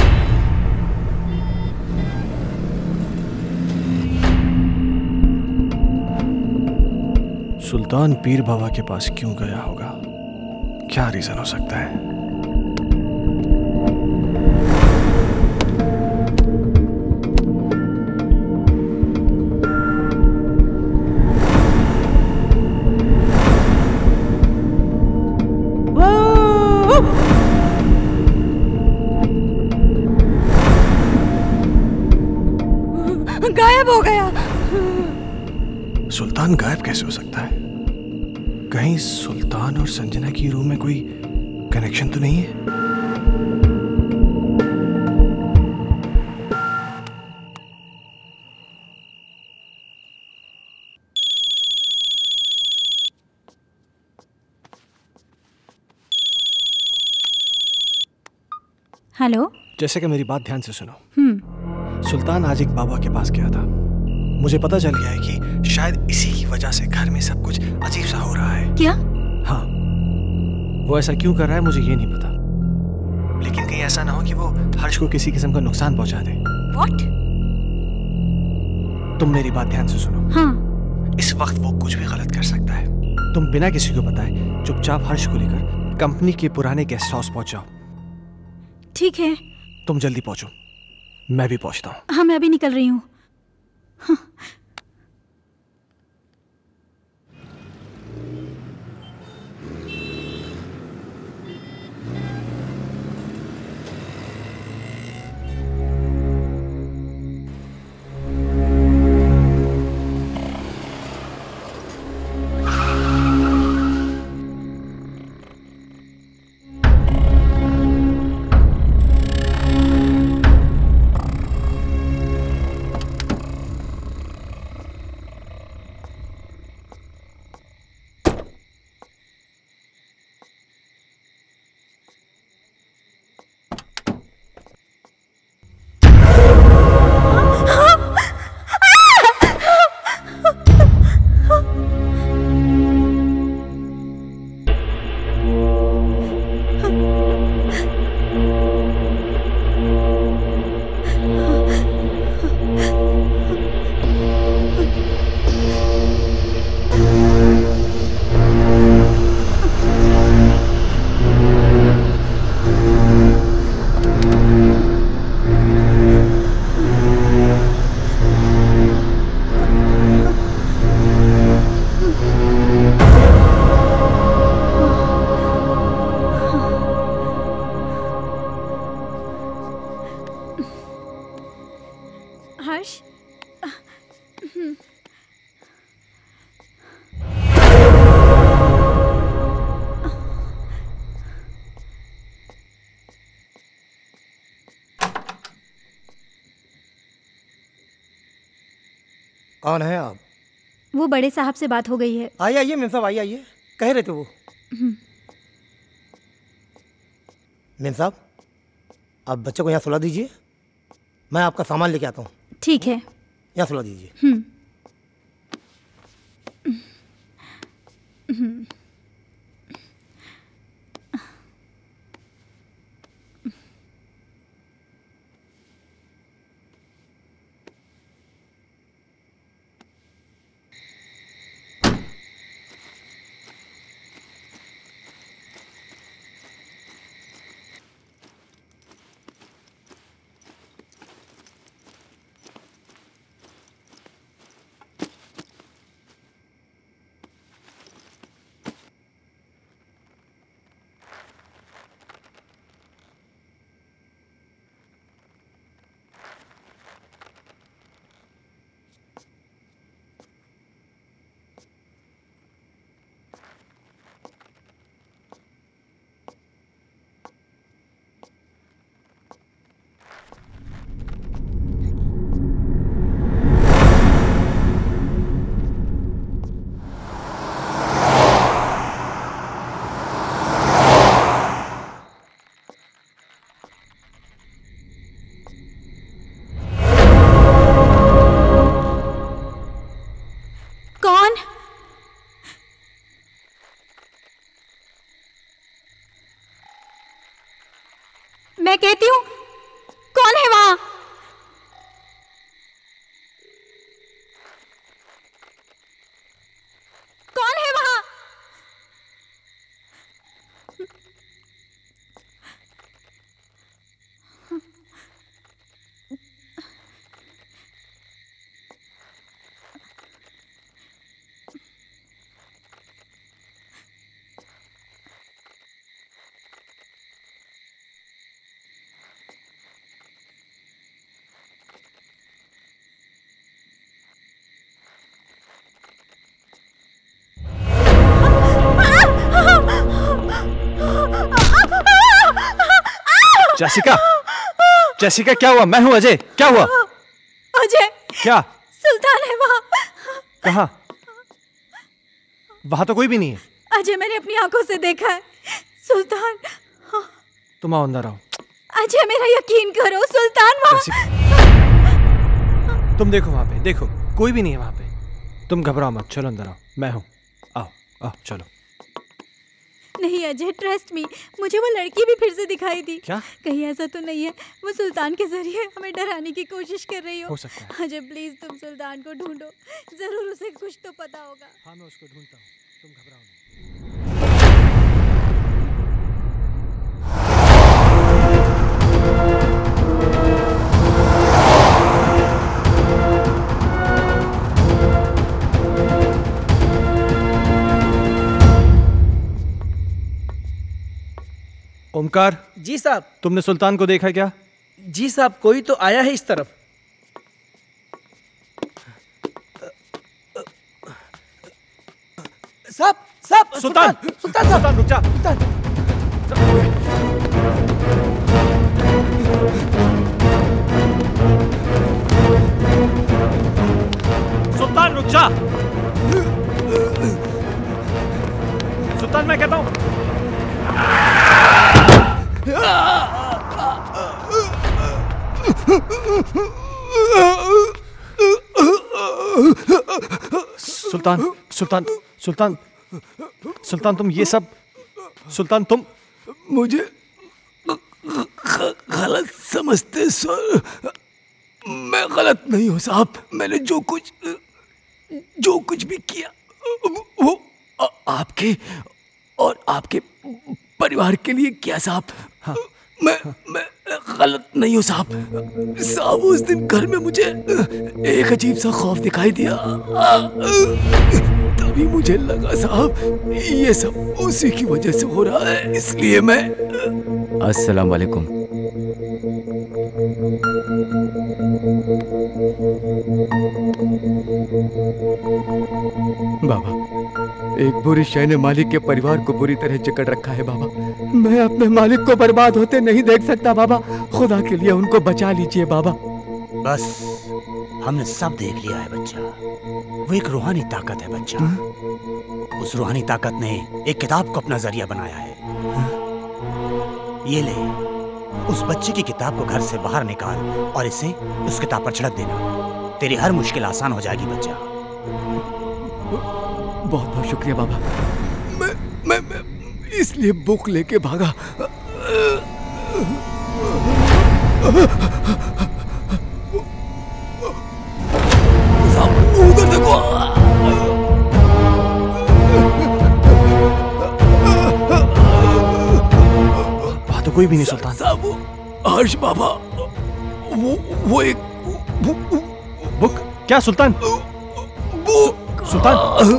सुल्तान पीर बाबा के पास क्यों गया होगा? क्या रीजन हो सकता है? गायब हो गया। सुल्तान गायब कैसे हो सकता है? कहीं सुल्तान और संजना की रूम में कोई कनेक्शन तो नहीं है? हेलो। जैसे कि मेरी बात ध्यान से सुनो। सुल्तान आज एक बाबा के पास गया था। मुझे पता चल गया है कि शायद इसी की वजह से घर में सब कुछ अजीब सा हो रहा है। क्या? हाँ, वो ऐसा क्यों कर रहा है मुझे ये नहीं पता, लेकिन कहीं ऐसा ना हो कि वो हर्ष को किसी किस्म का नुकसान पहुंचा दे। What? तुम मेरी बात ध्यान से सुनो। हाँ। इस वक्त वो कुछ भी गलत कर सकता है। तुम बिना किसी को बताए चुपचाप हर्ष को लेकर कंपनी के पुराने गेस्ट हाउस पहुंच जाओ। ठीक है। तुम जल्दी पहुंचो, मैं भी पहुंचता हूँ। हाँ, मैं भी निकल रही हूँ। हाँ। हर्ष। कौन है आप? वो बड़े साहब से बात हो गई है। आइए आइए मेम साहब, आइए आइए। कह रहे थे वो। मेम साहब, आप बच्चे को यहाँ सुला दीजिए, मैं आपका सामान लेके आता हूँ। ठीक है। यहाँ सुला दीजिए। जेसिका, जेसिका क्या हुआ? मैं हूं अजय, क्या हुआ? अजय, क्या? सुल्तान है वहाँ। कहाँ? वहां तो कोई भी नहीं है। अजय, मैंने अपनी आंखों से देखा है। सुल्तान। तुम आओ अंदर आओ। अजय, मेरा यकीन करो, सुल्तान वहाँ। तुम देखो वहां पे, देखो कोई भी नहीं है वहां पे। तुम घबराओ मत, चलो अंदर आओ, मैं हूं। आओ आओ चलो। नहीं अजय, ट्रस्ट मी, मुझे वो लड़की भी फिर से दिखाई दी। क्या? कहीं ऐसा तो नहीं है वो सुल्तान के जरिए हमें डराने की कोशिश कर रही हो सकता है। अजय प्लीज तुम सुल्तान को ढूंढो, जरूर उसे कुछ तो पता होगा। हाँ मैं उसको ढूंढता हूँ, तुम घबराओ नहीं। ओमकार। जी साहब। तुमने सुल्तान को देखा क्या? जी साहब, कोई तो आया है इस तरफ। साहब साहब, सुल्तान, सुल्तान साहब, रुक जा। सुल्तान रुक जा। सुल्तान मैं कहता हूं। सुल्तान, सुल्तान, सुल्तान, सुल्तान तुम ये सब, सुल्तान तुम मुझे गलत समझते सर। मैं गलत नहीं हूँ साहब। मैंने जो कुछ भी किया वो आपके और आपके परिवार के लिए किया साहब। हाँ। मैं गलत नहीं हूँ साहब। साहब उस दिन घर में मुझे एक अजीब सा खौफ दिखाई दिया। तभी मुझे लगा साहब ये सब उसी की वजह से हो रहा है, इसलिए मैं। अस्सलाम वालेकुम। बाबा, एक बुरी शय ने मालिक के परिवार को बुरी तरह जकड़ रखा है बाबा। मैं अपने मालिक को बर्बाद होते नहीं देख सकता बाबा। खुदा के लिए उनको बचा लीजिए बाबा। बस हमने सब देख लिया है बच्चा। वो एक रूहानी ताकत है बच्चा। उस रूहानी ताकत ने एक किताब को अपना जरिया बनाया है। ये ले, उस बच्चे की किताब को घर से बाहर निकाल और इसे उस किताब पर छिड़क देना। तेरी हर मुश्किल आसान हो जाएगी बच्चा। बहुत बहुत शुक्रिया बाबा। मैं इसलिए बुक लेके भागा। उधर देखो। वहां तो कोई भी नहीं सुल्तान। साहब हर्ष बाबा, वो एक बुक। क्या सुल्तान? सुल्तान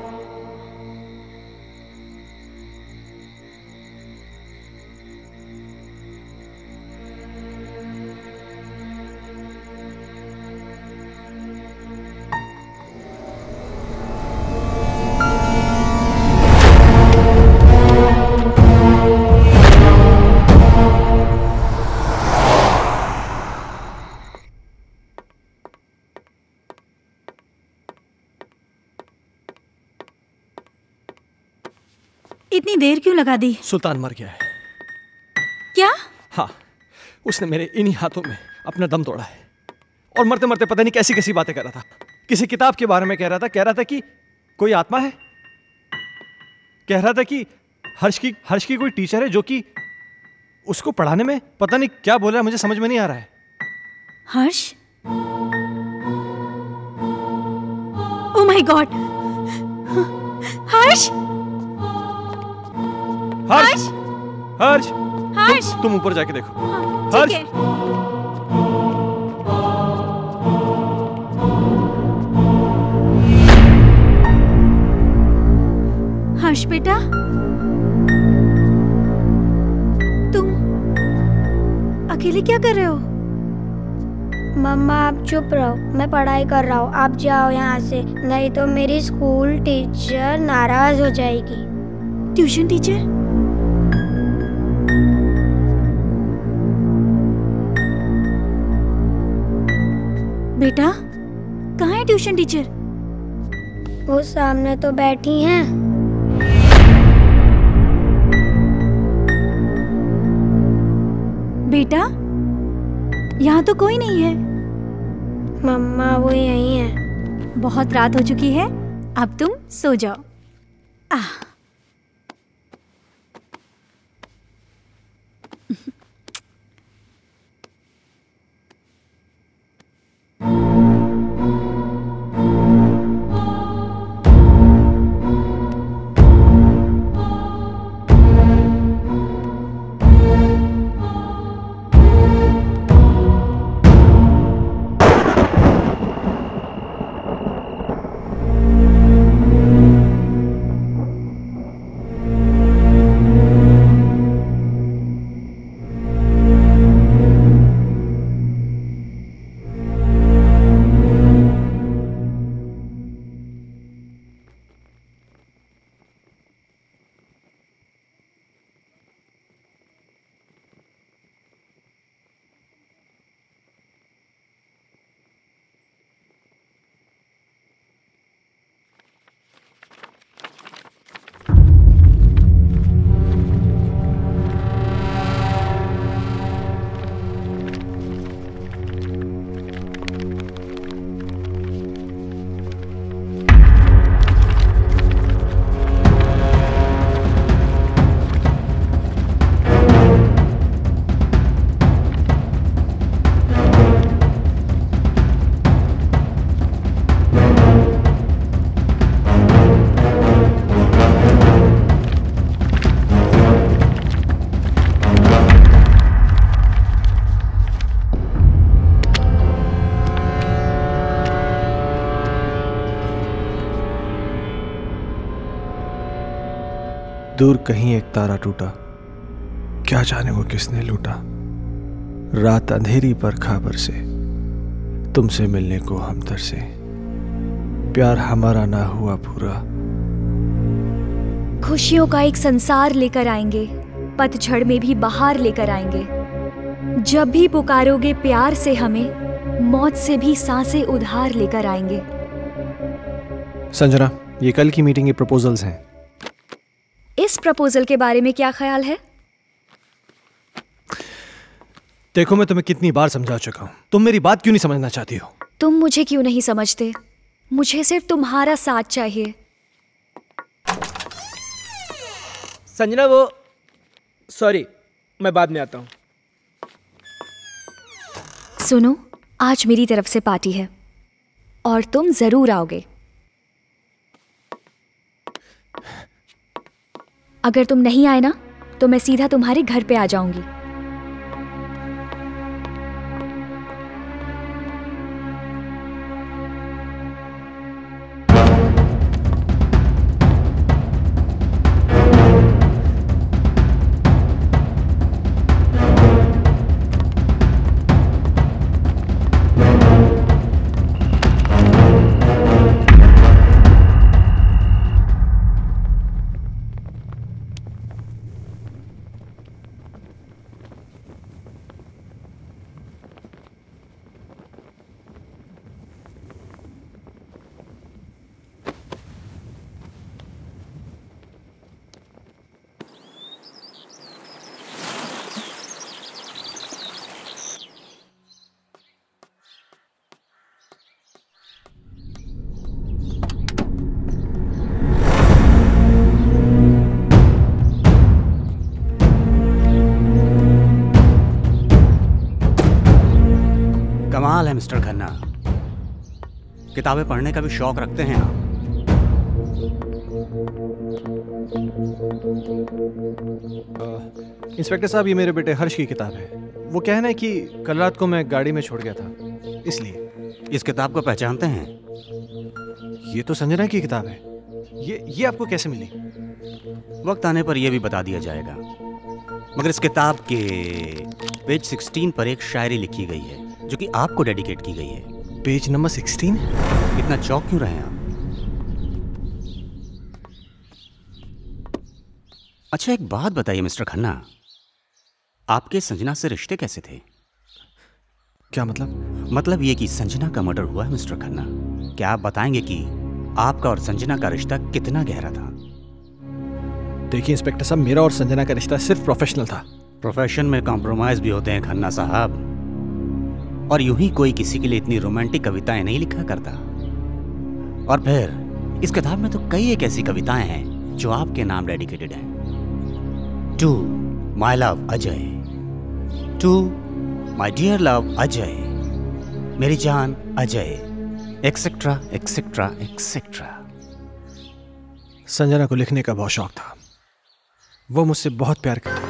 इतनी देर क्यों लगा दी? सुल्तान मर गया है। क्या? हाँ, उसने मेरे इन्हीं हाथों में अपना दम तोड़ा है। और मरते मरते पता नहीं कैसी कैसी बातें कर रहा था। किसी किताब के बारे में कह रहा था कि कोई आत्मा है। कह रहा था कि हर्ष की कोई टीचर है जो कि उसको पढ़ाने में पता नहीं क्या बोल रहा है, मुझे समझ में नहीं आ रहा है। Harsh? Oh my God! Harsh! Harsh! Harsh! Harsh! तुम ऊपर जाके देखो। हर्ष! हर्ष बेटा, तुम अकेले क्या कर रहे हो? मम्मा आप चुप रहो, मैं पढ़ाई कर रहा हूँ। आप जाओ यहाँ से, नहीं तो मेरी स्कूल टीचर नाराज हो जाएगी। Tuition teacher? बेटा, कहाँ है ट्यूशन टीचर? वो सामने तो बैठी हैं। बेटा, यहाँ तो कोई नहीं है। मम्मा वो यहीं है। बहुत रात हो चुकी है, अब तुम सो जाओ। दूर कहीं एक तारा टूटा, क्या जाने वो किसने लूटा। रात अंधेरी पर खाबर से, तुमसे मिलने को हम तरसे। प्यार हमारा ना हुआ पूरा। खुशियों का एक संसार लेकर आएंगे, पतझड़ में भी बहार लेकर आएंगे। जब भी पुकारोगे प्यार से हमें, मौत से भी सांसें उधार लेकर आएंगे। संजना, ये कल की मीटिंग के प्रपोजल्स हैं। इस प्रपोजल के बारे में क्या ख्याल है? देखो, मैं तुम्हें कितनी बार समझा चुका हूं, तुम मेरी बात क्यों नहीं समझना चाहती हो? तुम मुझे क्यों नहीं समझते? मुझे सिर्फ तुम्हारा साथ चाहिए। संजना, वो सॉरी, मैं बाद में आता हूं। सुनो, आज मेरी तरफ से पार्टी है और तुम जरूर आओगे। अगर तुम नहीं आए ना, तो मैं सीधा तुम्हारे घर पे आ जाऊंगी। कमाल है मिस्टर खन्ना, किताबें पढ़ने का भी शौक रखते हैं आप। इंस्पेक्टर साहब, ये मेरे बेटे हर्ष की किताब है। वो कहना है कि कल रात को मैं गाड़ी में छोड़ गया था, इसलिए। इस किताब को पहचानते हैं? ये तो संजना की किताब है। ये आपको कैसे मिली? वक्त आने पर यह भी बता दिया जाएगा, मगर इस किताब के पेज 16 पर एक शायरी लिखी गई है जो कि आपको डेडिकेट की गई है। Page number 16? इतना चौंक क्यों रहे हैं आप? अच्छा, एक बात बताइए मिस्टर खन्ना, आपके संजना से रिश्ते कैसे थे? क्या मतलब? मतलब ये कि संजना का मर्डर हुआ है मिस्टर खन्ना। क्या आप बताएंगे कि आपका और संजना का रिश्ता कितना गहरा था? देखिए इंस्पेक्टर साहब, मेरा और संजना का रिश्ता सिर्फ प्रोफेशनल था। प्रोफेशन में कॉम्प्रोमाइज भी होते हैं खन्ना साहब, और यूं ही कोई किसी के लिए इतनी रोमांटिक कविताएं नहीं लिखा करता। और फिर इस किताब में तो कई एक ऐसी कविताएं हैं जो आपके नाम डेडिकेटेड हैं। To my love Ajay, to my dear love Ajay, मेरी जान Ajay, etcetera etcetera etcetera. Sanjana को लिखने का बहुत शौक था, वो मुझसे बहुत प्यार करती।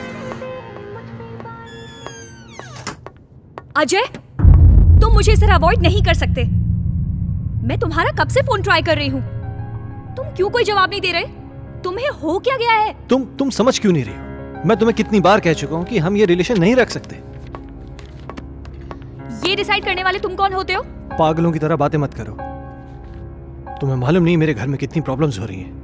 अजय, तुम मुझे इस तरह अवॉइड नहीं कर सकते। मैं तुम्हारा कब से फोन ट्राई कर रही हूँ, तुम क्यों कोई जवाब नहीं दे रहे? तुम्हें हो क्या गया है? तुम समझ क्यों नहीं रही हो? मैं तुम्हें कितनी बार कह चुका हूँ कि हम ये रिलेशन नहीं रख सकते। ये डिसाइड करने वाले तुम कौन होते हो? पागलों की तरह बातें मत करो। तुम्हें मालूम नहीं मेरे घर में कितनी प्रॉब्लम्स हो रही हैं।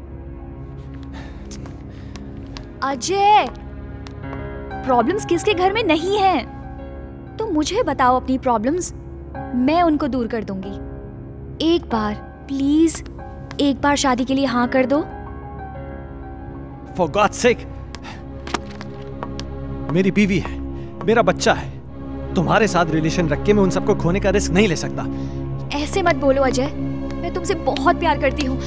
अजय, प्रॉब्लम्स किसके घर में नहीं है? तुम मुझे बताओ अपनी प्रॉब्लम्स, मैं उनको दूर कर दूंगी। एक बार प्लीज, एक बार शादी के लिए हाँ कर दो। For God's sake, मेरी बीवी है, मेरा बच्चा है। तुम्हारे साथ रिलेशन रख के मैं उन सबको खोने का रिस्क नहीं ले सकता। ऐसे मत बोलो अजय, मैं तुमसे बहुत प्यार करती हूँ।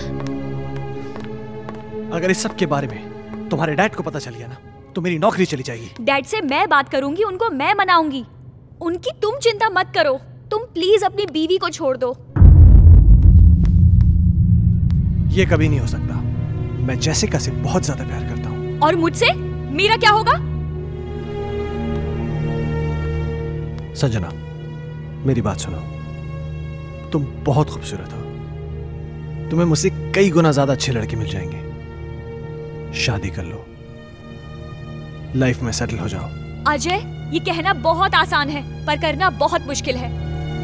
अगर इस सब के बारे में तुम्हारे डैड को पता चल गया ना, तो मेरी नौकरी चली जाएगी। डैड से मैं बात करूंगी, उनको मैं मनाऊंगी। उनकी तुम चिंता मत करो। तुम प्लीज अपनी बीवी को छोड़ दो। ये कभी नहीं हो सकता। मैं जेसिका से बहुत ज्यादा प्यार करता हूँ। और मुझसे मेरा क्या होगा? संजना, मेरी बात सुनो। तुम बहुत खूबसूरत हो। तुम्हें मुझसे कई गुना ज्यादा अच्छे लड़के मिल जाएंगे। शादी कर लो, लाइफ में सेटल हो जाओ। अजय, ये कहना बहुत आसान है, पर करना बहुत मुश्किल है।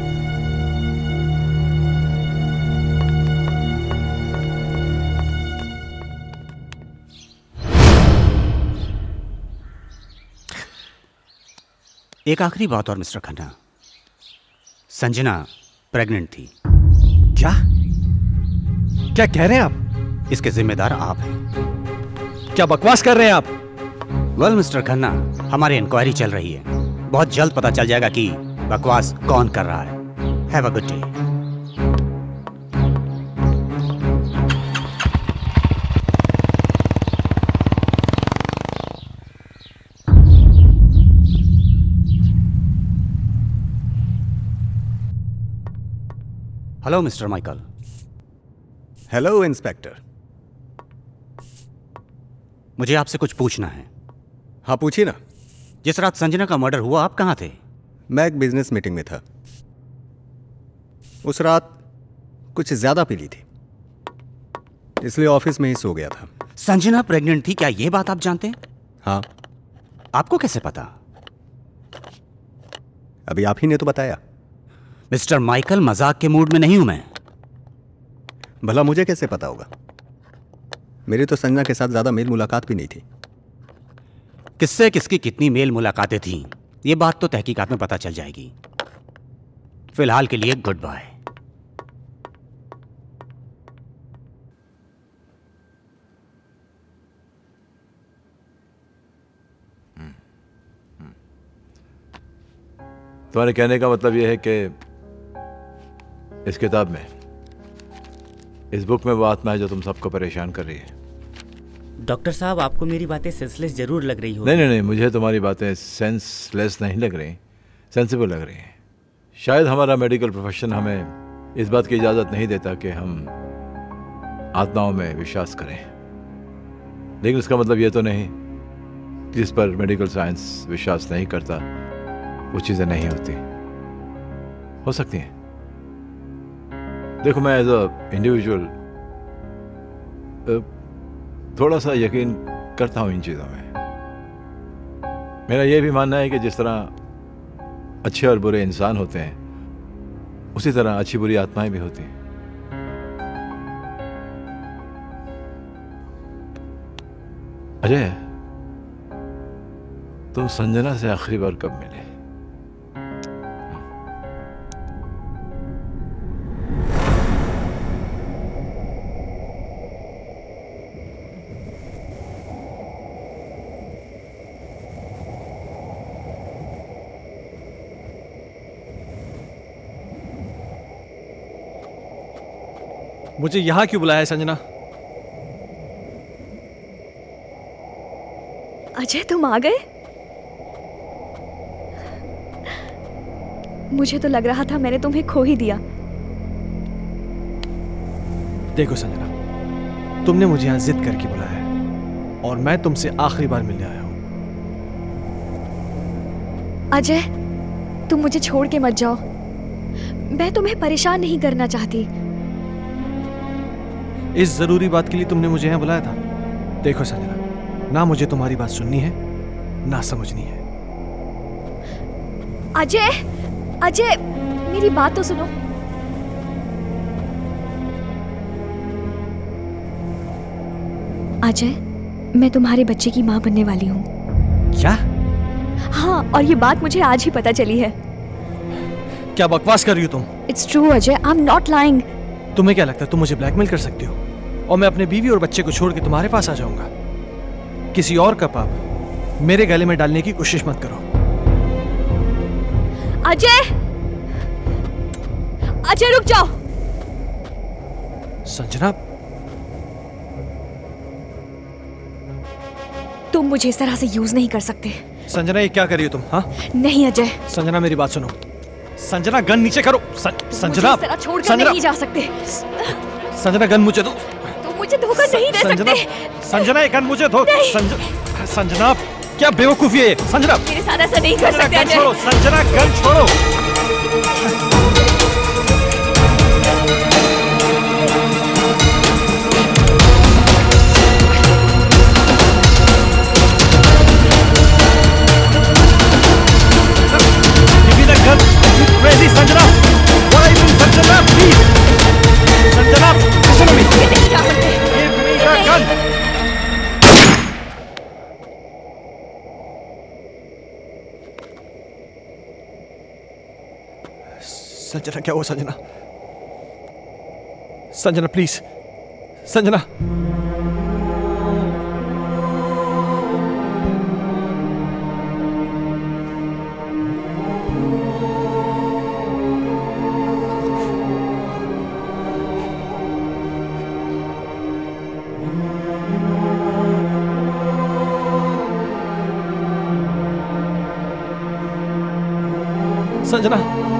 एक आखिरी बात और मिस्टर खन्ना, संजना प्रेग्नेंट थी। क्या क्या कह रहे हैं आप? इसके जिम्मेदार आप हैं। क्या बकवास कर रहे हैं आप? वेल मिस्टर खन्ना, हमारी इंक्वायरी चल रही है, बहुत जल्द पता चल जाएगा कि बकवास कौन कर रहा है। Have a good day. Hello mister Michael. Hello inspector. मुझे आपसे कुछ पूछना है। हाँ पूछिए ना। जिस रात संजना का मर्डर हुआ आप कहाँ थे? मैं एक बिजनेस मीटिंग में था। उस रात कुछ ज्यादा पी ली थी, इसलिए ऑफिस में ही सो गया था। संजना प्रेग्नेंट थी, क्या ये बात आप जानते हैं? हाँ। आपको कैसे पता? अभी आप ही ने तो बताया। मिस्टर माइकल, मजाक के मूड में नहीं हूं मैं। भला मुझे कैसे पता होगा? मेरी तो संजना के साथ ज्यादा मेल मुलाकात भी नहीं थी। किससे किसकी कितनी मेल मुलाकातें थीं, ये बात तो तहकीकात में पता चल जाएगी। फिलहाल के लिए गुड बाय। तुम्हारे कहने का मतलब यह है कि इस किताब में, इस बुक में वो आत्मा है जो तुम सबको परेशान कर रही है। डॉक्टर साहब, आपको मेरी बातें सेंसलेस जरूर लग रही हो। नहीं, मुझे तुम्हारी बातें सेंसलेस नहीं लग रही, सेंसिबल लग रही हैं। शायद हमारा मेडिकल प्रोफेशन हमें इस बात की इजाज़त नहीं देता कि हम आत्माओं में विश्वास करें, लेकिन इसका मतलब ये तो नहीं जिस पर मेडिकल साइंस विश्वास नहीं करता वो चीज़ें नहीं होती। हो सकती हैं। देखो, मैं एज अ इंडिविजुअल थोड़ा सा यकीन करता हूँ इन चीज़ों में। मेरा यह भी मानना है कि जिस तरह अच्छे और बुरे इंसान होते हैं, उसी तरह अच्छी बुरी आत्माएं भी होती हैं। अजय, तुम संजना से आखिरी बार कब मिले? मुझे यहाँ क्यों बुलाया है संजना? अजय तुम आ गए? मुझे तो लग रहा था मैंने तुम्हें खो ही दिया। देखो संजना, तुमने मुझे यहाँ जिद करके बुलाया है और मैं तुमसे आखिरी बार मिलने आया हूँ। अजय तुम मुझे छोड़ के मत जाओ, मैं तुम्हें परेशान नहीं करना चाहती। इस जरूरी बात के लिए तुमने मुझे यहाँ बुलाया था? देखो संजना, ना मुझे तुम्हारी बात सुननी है ना समझनी है। अजय अजय मेरी बात तो सुनो। अजय मैं तुम्हारे बच्चे की माँ बनने वाली हूँ। क्या? हाँ, और ये बात मुझे आज ही पता चली है। क्या बकवास कर रही हो तुम? It's true Ajay, I am not lying. तुम्हें क्या लगता है तुम मुझे ब्लैकमेल कर सकती हो और मैं अपने बीवी और बच्चे को छोड़ के तुम्हारे पास आ जाऊंगा? किसी और का पाप मेरे गले में डालने की कोशिश मत करो। अजय अजय रुक जाओ। संजना, तुम मुझे इस तरह से यूज नहीं कर सकते। संजना ये क्या कर रही हो तुम? हाँ नहीं अजय। संजना मेरी बात सुनो। संजना गन नीचे करो। संजना, इस तरह छोड़कर नहीं जा सकते। संजना गन मुझे दो। तुम मुझे धोखा नहीं दे सकते। संजना ये गन मुझे दो। संजना क्या बेवकूफी है ये? संजना मेरे साथ ऐसा नहीं कर सकते अजय। छोड़ो संजना, गन छोड़ो। Crazy Sanjana, what are you doing, Sanjana? Please, Sanjana, listen to me. नहीं जा सकते। Give me the gun. Sanjana क्या हुआ संजना? संजना प्लीज, संजना। संजना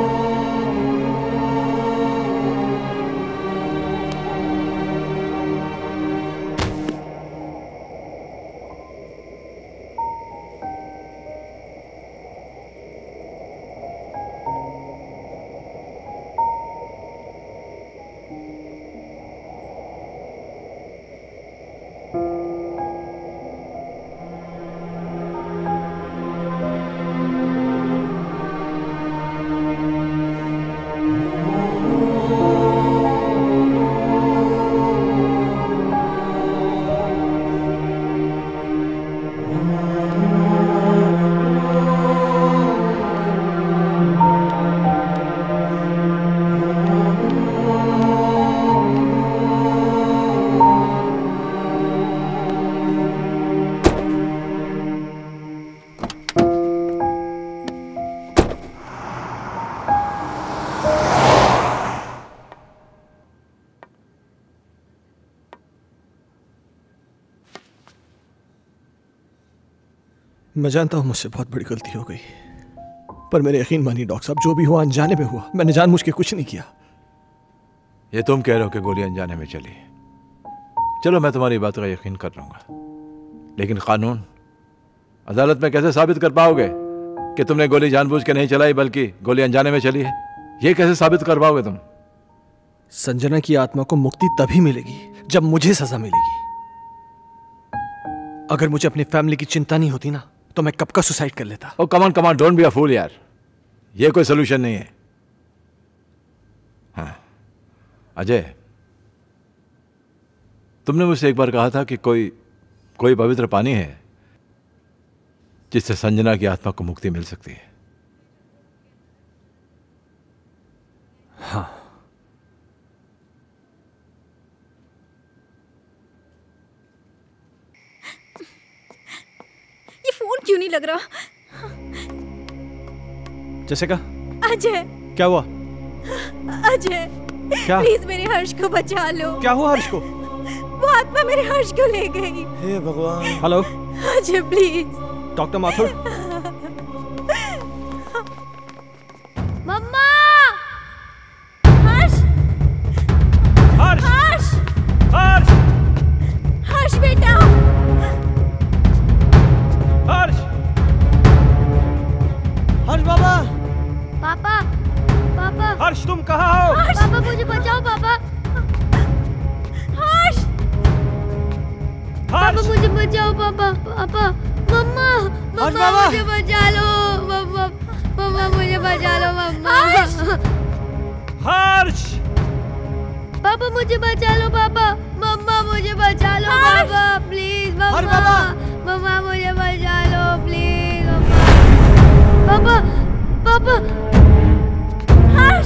मैं जानता हूं मुझसे बहुत बड़ी गलती हो गई, पर मेरे यकीन मानिए डॉक्टर साहब, जो भी हुआ अनजाने में हुआ। मैंने जानबूझ के कुछ नहीं किया। ये तुम कह रहे हो कि गोली अनजाने में चली। चलो मैं तुम्हारी बात का यकीन कर लूंगा, लेकिन कानून अदालत में कैसे साबित कर पाओगे कि तुमने गोली जानबूझ के नहीं चलाई बल्कि गोली अनजाने में चली है? ये कैसे साबित कर पाओगे तुम? संजना की आत्मा को मुक्ति तभी मिलेगी जब मुझे सजा मिलेगी। अगर मुझे अपनी फैमिली की चिंता नहीं होती ना, तो मैं कब का सुसाइड कर लेता। ओ कमान कमान, डोंट बी अ फूल यार, ये कोई सोल्यूशन नहीं है। हाँ अजय, तुमने मुझसे एक बार कहा था कि कोई पवित्र पानी है जिससे संजना की आत्मा को मुक्ति मिल सकती है। हाँ, ये फोन क्यों नहीं लग रहा? जैसे का अजय, क्या हुआ? अजय क्या? प्लीज मेरे हर्ष को बचा लो। क्या हुआ हर्ष को? वो आत्मा मेरे हर्ष को ले गई। हे भगवान। Hello Ajay please. Doctor Mathur. Mama. Harsh Harsh Harsh Harsh Harsh बेटा। हर्ष हर्ष बाबा। पापा पापा। हर्ष तुम कहाँ हो? पापा मुझे बचाओ पापा। हर्ष पापा मुझे बचाओ पापा। पापा मम्मा मम्मा मुझे बचा लो। मम्मा मम्मा मुझे बचा लो मम्मा। हर्ष पापा मुझे बचा लो पापा। मम्मा मुझे बचा लो पापा प्लीज। मम्मा मम्मा मुझे बचा लो प्लीज। पापा पापा। हर्ष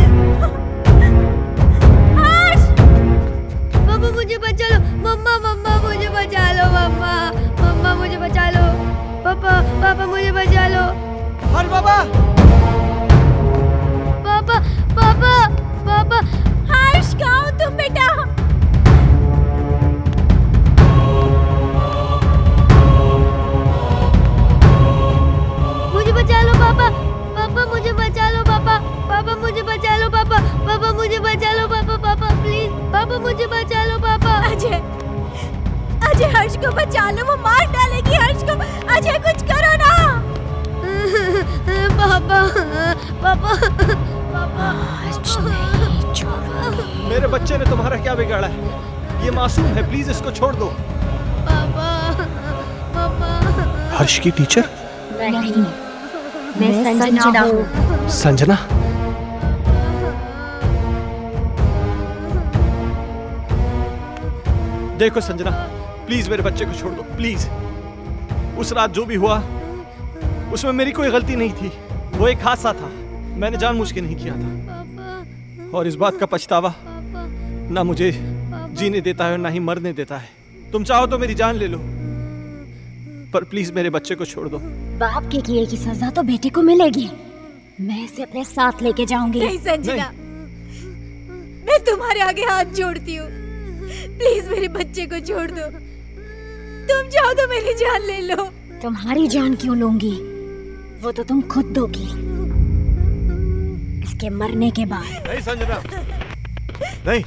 हर्ष पापा मुझे बचा लो। मम्मा मम्मा मुझे बचा लो। मम्मा मम्मा मुझे बचा लो। पापा पापा मुझे बचा लो। हर्ष बाबा। पापा पापा पापा। हर्ष कहाँ हो तुम बेटा? मुझे बचा लो पापा। पापा मुझे बचा लो पापा। पापा मुझे बचा लो पापा। पापा मुझे बचा लो पापा। पापा प्लीज पापा मुझे बचा लो पापा। अजय अजय हर्ष को बचा लो, वो मार डालेगी हर्ष को। अजय कुछ करो ना। पापा पापा पापा। मेरे बच्चे ने तुम्हारा क्या बिगाड़ा है? ये मासूम है, प्लीज इसको छोड़ दो। पापा पापा। हर्ष की टीचर? नहीं, मैं संजना हूँ। संजना? देखो संजना, प्लीज मेरे बच्चे को छोड़ दो प्लीज। उस रात जो भी हुआ उसमें मेरी कोई गलती नहीं थी। वो एक हादसा था, मैंने जानबूझ के नहीं किया था। और इस बात का पछतावा ना मुझे जीने देता है और ना ही मरने देता है। तुम चाहो तो मेरी जान ले लो, पर प्लीज मेरे बच्चे को छोड़ दो। बाप के किए की सजा तो बेटे को मिलेगी। मैं इसे अपने साथ लेके जाऊंगी। नहीं संजना, मैं तुम्हारे आगे हाथ जोड़ती हूँ, प्लीज मेरे बच्चे को छोड़ दो। तुम चाहो तो मेरी जान ले लो। तुम्हारी जान क्यों लूंगी? वो तो तुम खुद दोगी इसके मरने के बाद। नहीं संजना, नहीं।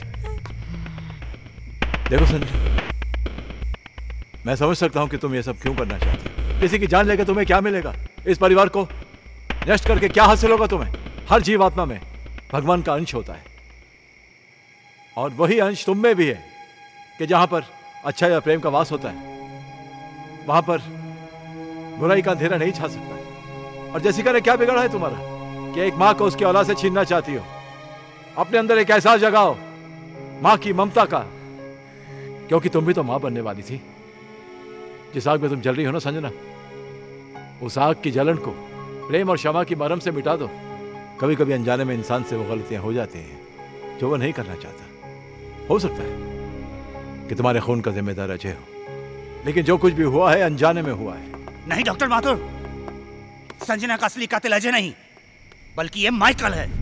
देखो संजना, मैं समझ सकता हूं कि तुम ये सब क्यों करना चाहती हो। किसी की जान लेकर तुम्हें क्या मिलेगा? इस परिवार को नष्ट करके क्या हासिल होगा तुम्हें? हर जीवात्मा में भगवान का अंश होता है, और वही अंश तुम में भी है कि जहां पर अच्छा या प्रेम का वास होता है वहां पर बुराई का अंधेरा नहीं छा सकता। और जैसिका ने क्या बिगाड़ा है तुम्हारा कि एक मां को उसकी औलाद से छीनना चाहती हो? अपने अंदर एक एहसास जगाओ मां की ममता का, क्योंकि तुम भी तो मां बनने वाली थी। जिस आग में तुम जल रही हो ना संजना, उस आग की जलन को प्रेम और क्षमा की मरहम से मिटा दो। कभी कभी अनजाने में इंसान से वो गलतियां हो जाती हैं जो वो नहीं करना चाहता। हो सकता है कि तुम्हारे खून का जिम्मेदार अजय हो, लेकिन जो कुछ भी हुआ है अनजाने में हुआ है। नहीं डॉक्टर माथुर, संजना का असली कातिल अजय नहीं बल्कि ये माइकल है।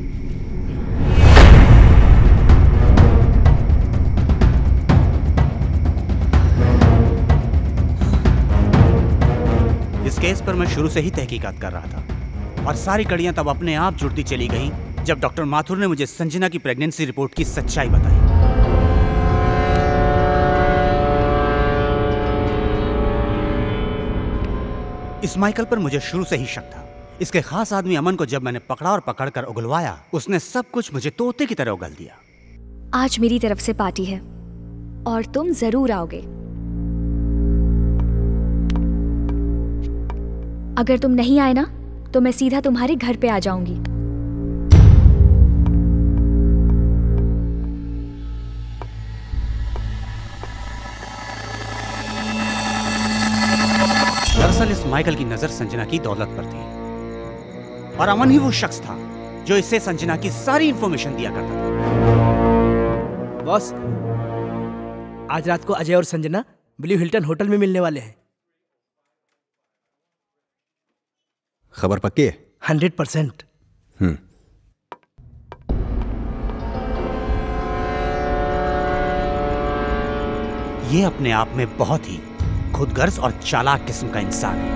इस केस पर मैं शुरू से ही तहकीकात कर रहा था और सारी कड़ियां तब अपने आप जुड़ती चली गईं जब डॉक्टर माथुर ने मुझे संजना की प्रेगनेंसी रिपोर्ट की सच्चाई बताई। इस माइकल पर मुझे शुरू से ही शक था। इसके खास आदमी अमन को जब मैंने पकड़ा और पकड़कर उगलवाया, उसने सब कुछ मुझे तोते की तरह उगल दिया। आज मेरी तरफ से पार्टी है और तुम जरूर आओगे। अगर तुम नहीं आए ना तो मैं सीधा तुम्हारे घर पे आ जाऊंगी। दरअसल इस माइकल की नजर संजना की दौलत पर थी और अमन ही वो शख्स था जो इससे संजना की सारी इंफॉर्मेशन दिया करता था। बॉस, आज रात को अजय और संजना ब्लू हिल्टन होटल में मिलने वाले हैं। खबर पक्की है? 100%। ये अपने आप में बहुत ही खुदगर्ज और चालाक किस्म का इंसान है।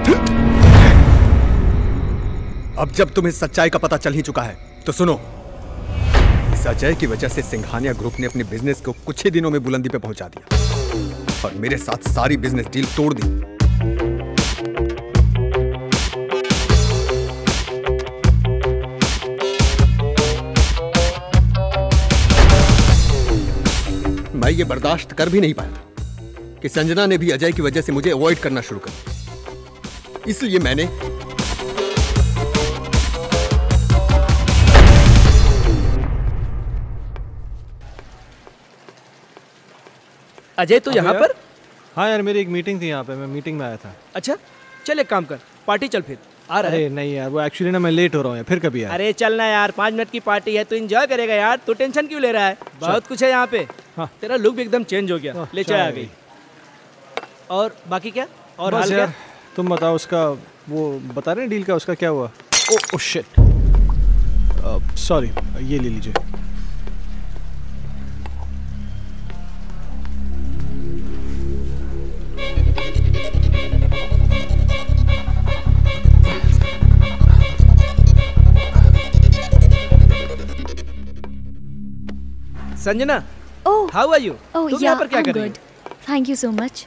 अब जब तुम्हें सच्चाई का पता चल ही चुका है तो सुनो, इस अजय की वजह से सिंघानिया ग्रुप ने अपने बिजनेस को कुछ ही दिनों में बुलंदी पे पहुंचा दिया और मेरे साथ सारी बिजनेस डील तोड़ दी। मैं ये बर्दाश्त कर भी नहीं पाया था कि संजना ने भी अजय की वजह से मुझे अवॉइड करना शुरू कर दिया। इसलिए मैंने अजय तो यहाँ पर? हाँ यार, मेरी एक मीटिंग थी यहाँ पे, मैं मीटिंग में आया था। अच्छा चल एक काम कर, पार्टी चल फिर आ रहा है। अरे नहीं यार, वो एक्चुअली ना मैं लेट हो रहा हूँ यार, फिर कभी यार। अरे चलना यार, 5 मिनट की पार्टी है, तू एंजॉय करेगा यार, तू टेंशन क्यों ले रहा है? बहुत कुछ है यहाँ पे। हाँ। तेरा लुक भी एकदम चेंज हो गया, ले चाय आ गई। और बाकी क्या? और हाल क्या? तुम बताओ, उसका वो बता रहे हैं डील का, उसका क्या हुआ? ओह शिट, सॉरी, ये ले लीजिए। Sanjana, oh how are you? Oh तुम यहाँ पर क्या कर रही हो? Thank you so much.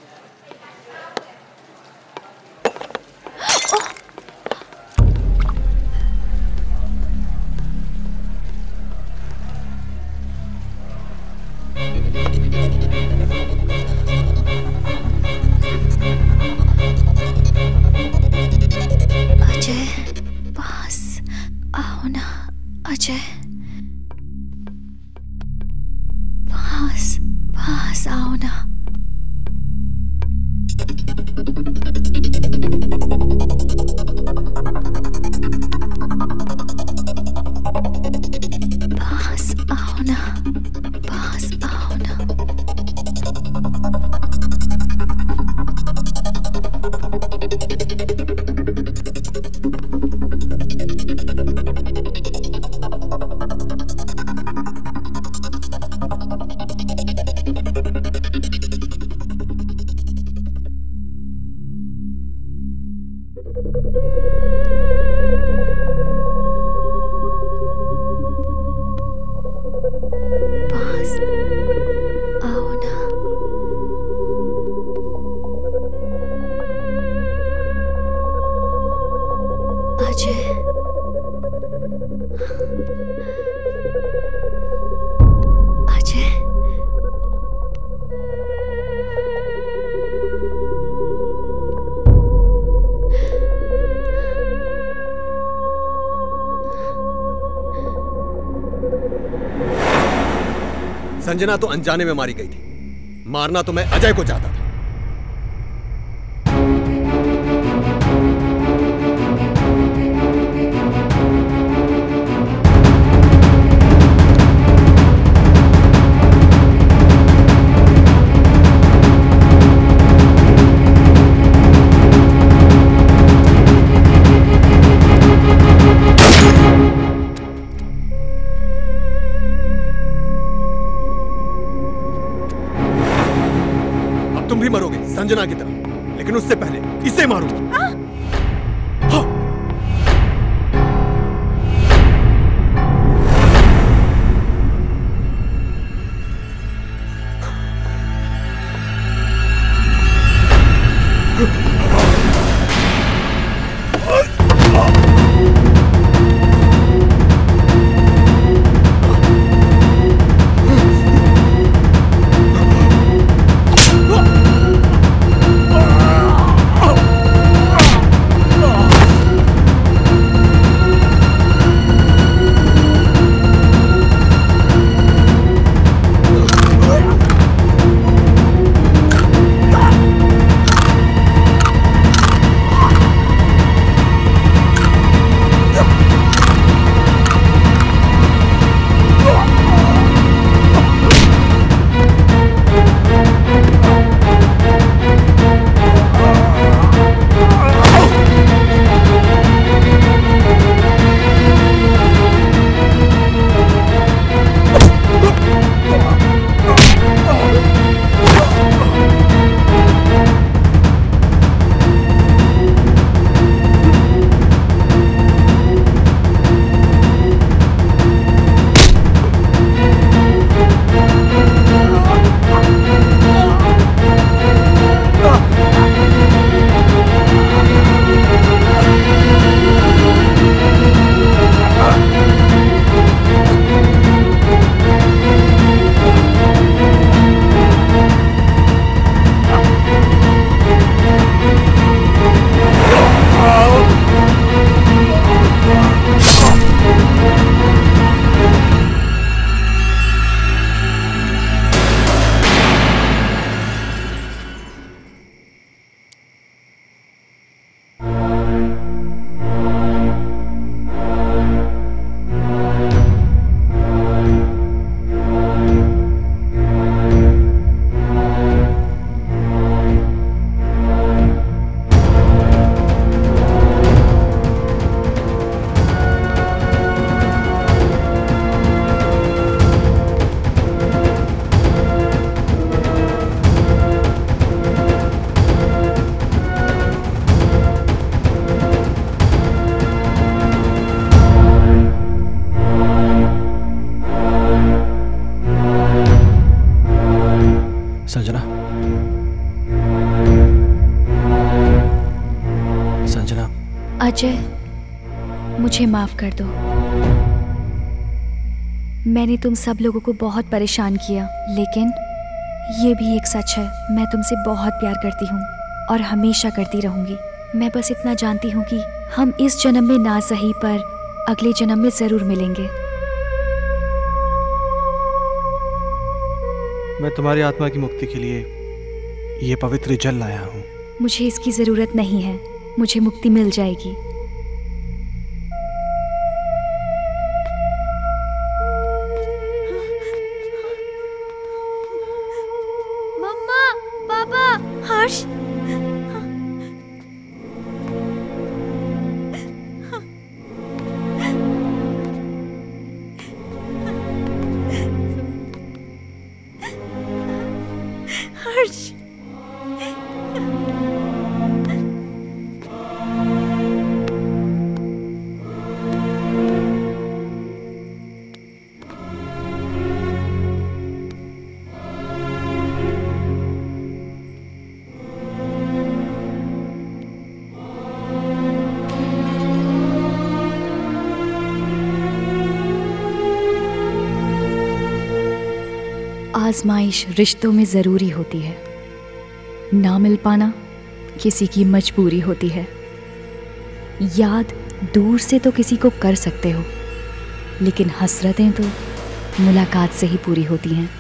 Ajay पास आओ ना, अजय पास आओ ना। पास आओ ना, पास आओ ना। पास आओ ना। अजय अजय संजना तो अनजाने में मारी गई थी, मारना तो मैं अजय को चाहता था। तुम भी मरोगे संजना की तरह, लेकिन उससे पहले इसे मारूंगा। विजय, मुझे माफ कर दो। मैंने तुम सब लोगों को बहुत परेशान किया, लेकिन ये भी एक सच है, मैं तुमसे बहुत प्यार करती हूँ और हमेशा करती रहूंगी। मैं बस इतना जानती हूँ कि हम इस जन्म में ना सही पर अगले जन्म में जरूर मिलेंगे। मैं तुम्हारी आत्मा की मुक्ति के लिए ये पवित्र जल लाया हूँ। मुझे इसकी जरूरत नहीं है, मुझे मुक्ति मिल जाएगी। मम्मा, पापा, हर्ष। हर्ष। आजमाइश रिश्तों में ज़रूरी होती है, ना मिल पाना किसी की मजबूरी होती है। याद दूर से तो किसी को कर सकते हो, लेकिन हसरतें तो मुलाकात से ही पूरी होती हैं।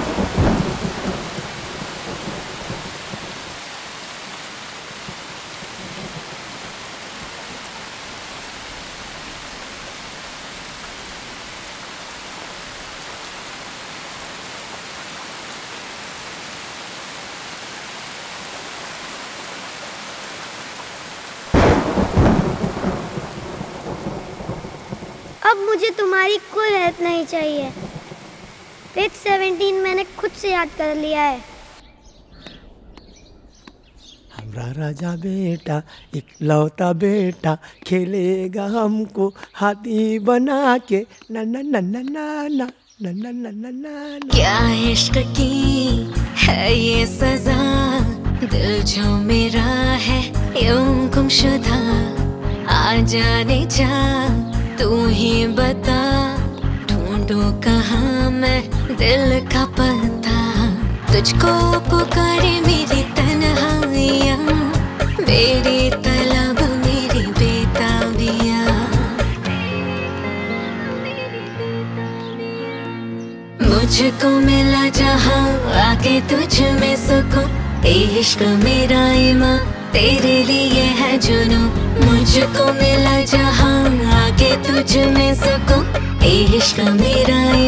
अब मुझे तुम्हारी कोई हेल्प नहीं चाहिए। पेज 17 मैंने खुद से याद कर लिया है। हमारा राजा बेटा इकलौता बेटा खेलेगा हमको हाथी बना के ना ना ना ना ना ना ना ना ना ना ना। क्या इश्क की है ये सजा, दिल जो मेरा है यूं गुमशुदा, आ जाने जा तू ही बता, ढूंढूं कहाँ मैं दिल का पता, तुझको पुकारे मेरी तन्हाइयाँ, मेरी तलब मेरी बेताबियाँ। मुझको मिला जहाँ आके तुझ में सुकून, इश्क मेरा ईमान तेरे लिए है जुनून। मुझको मिला जहाँ आके तुझ में सुकून, इश्क मेरा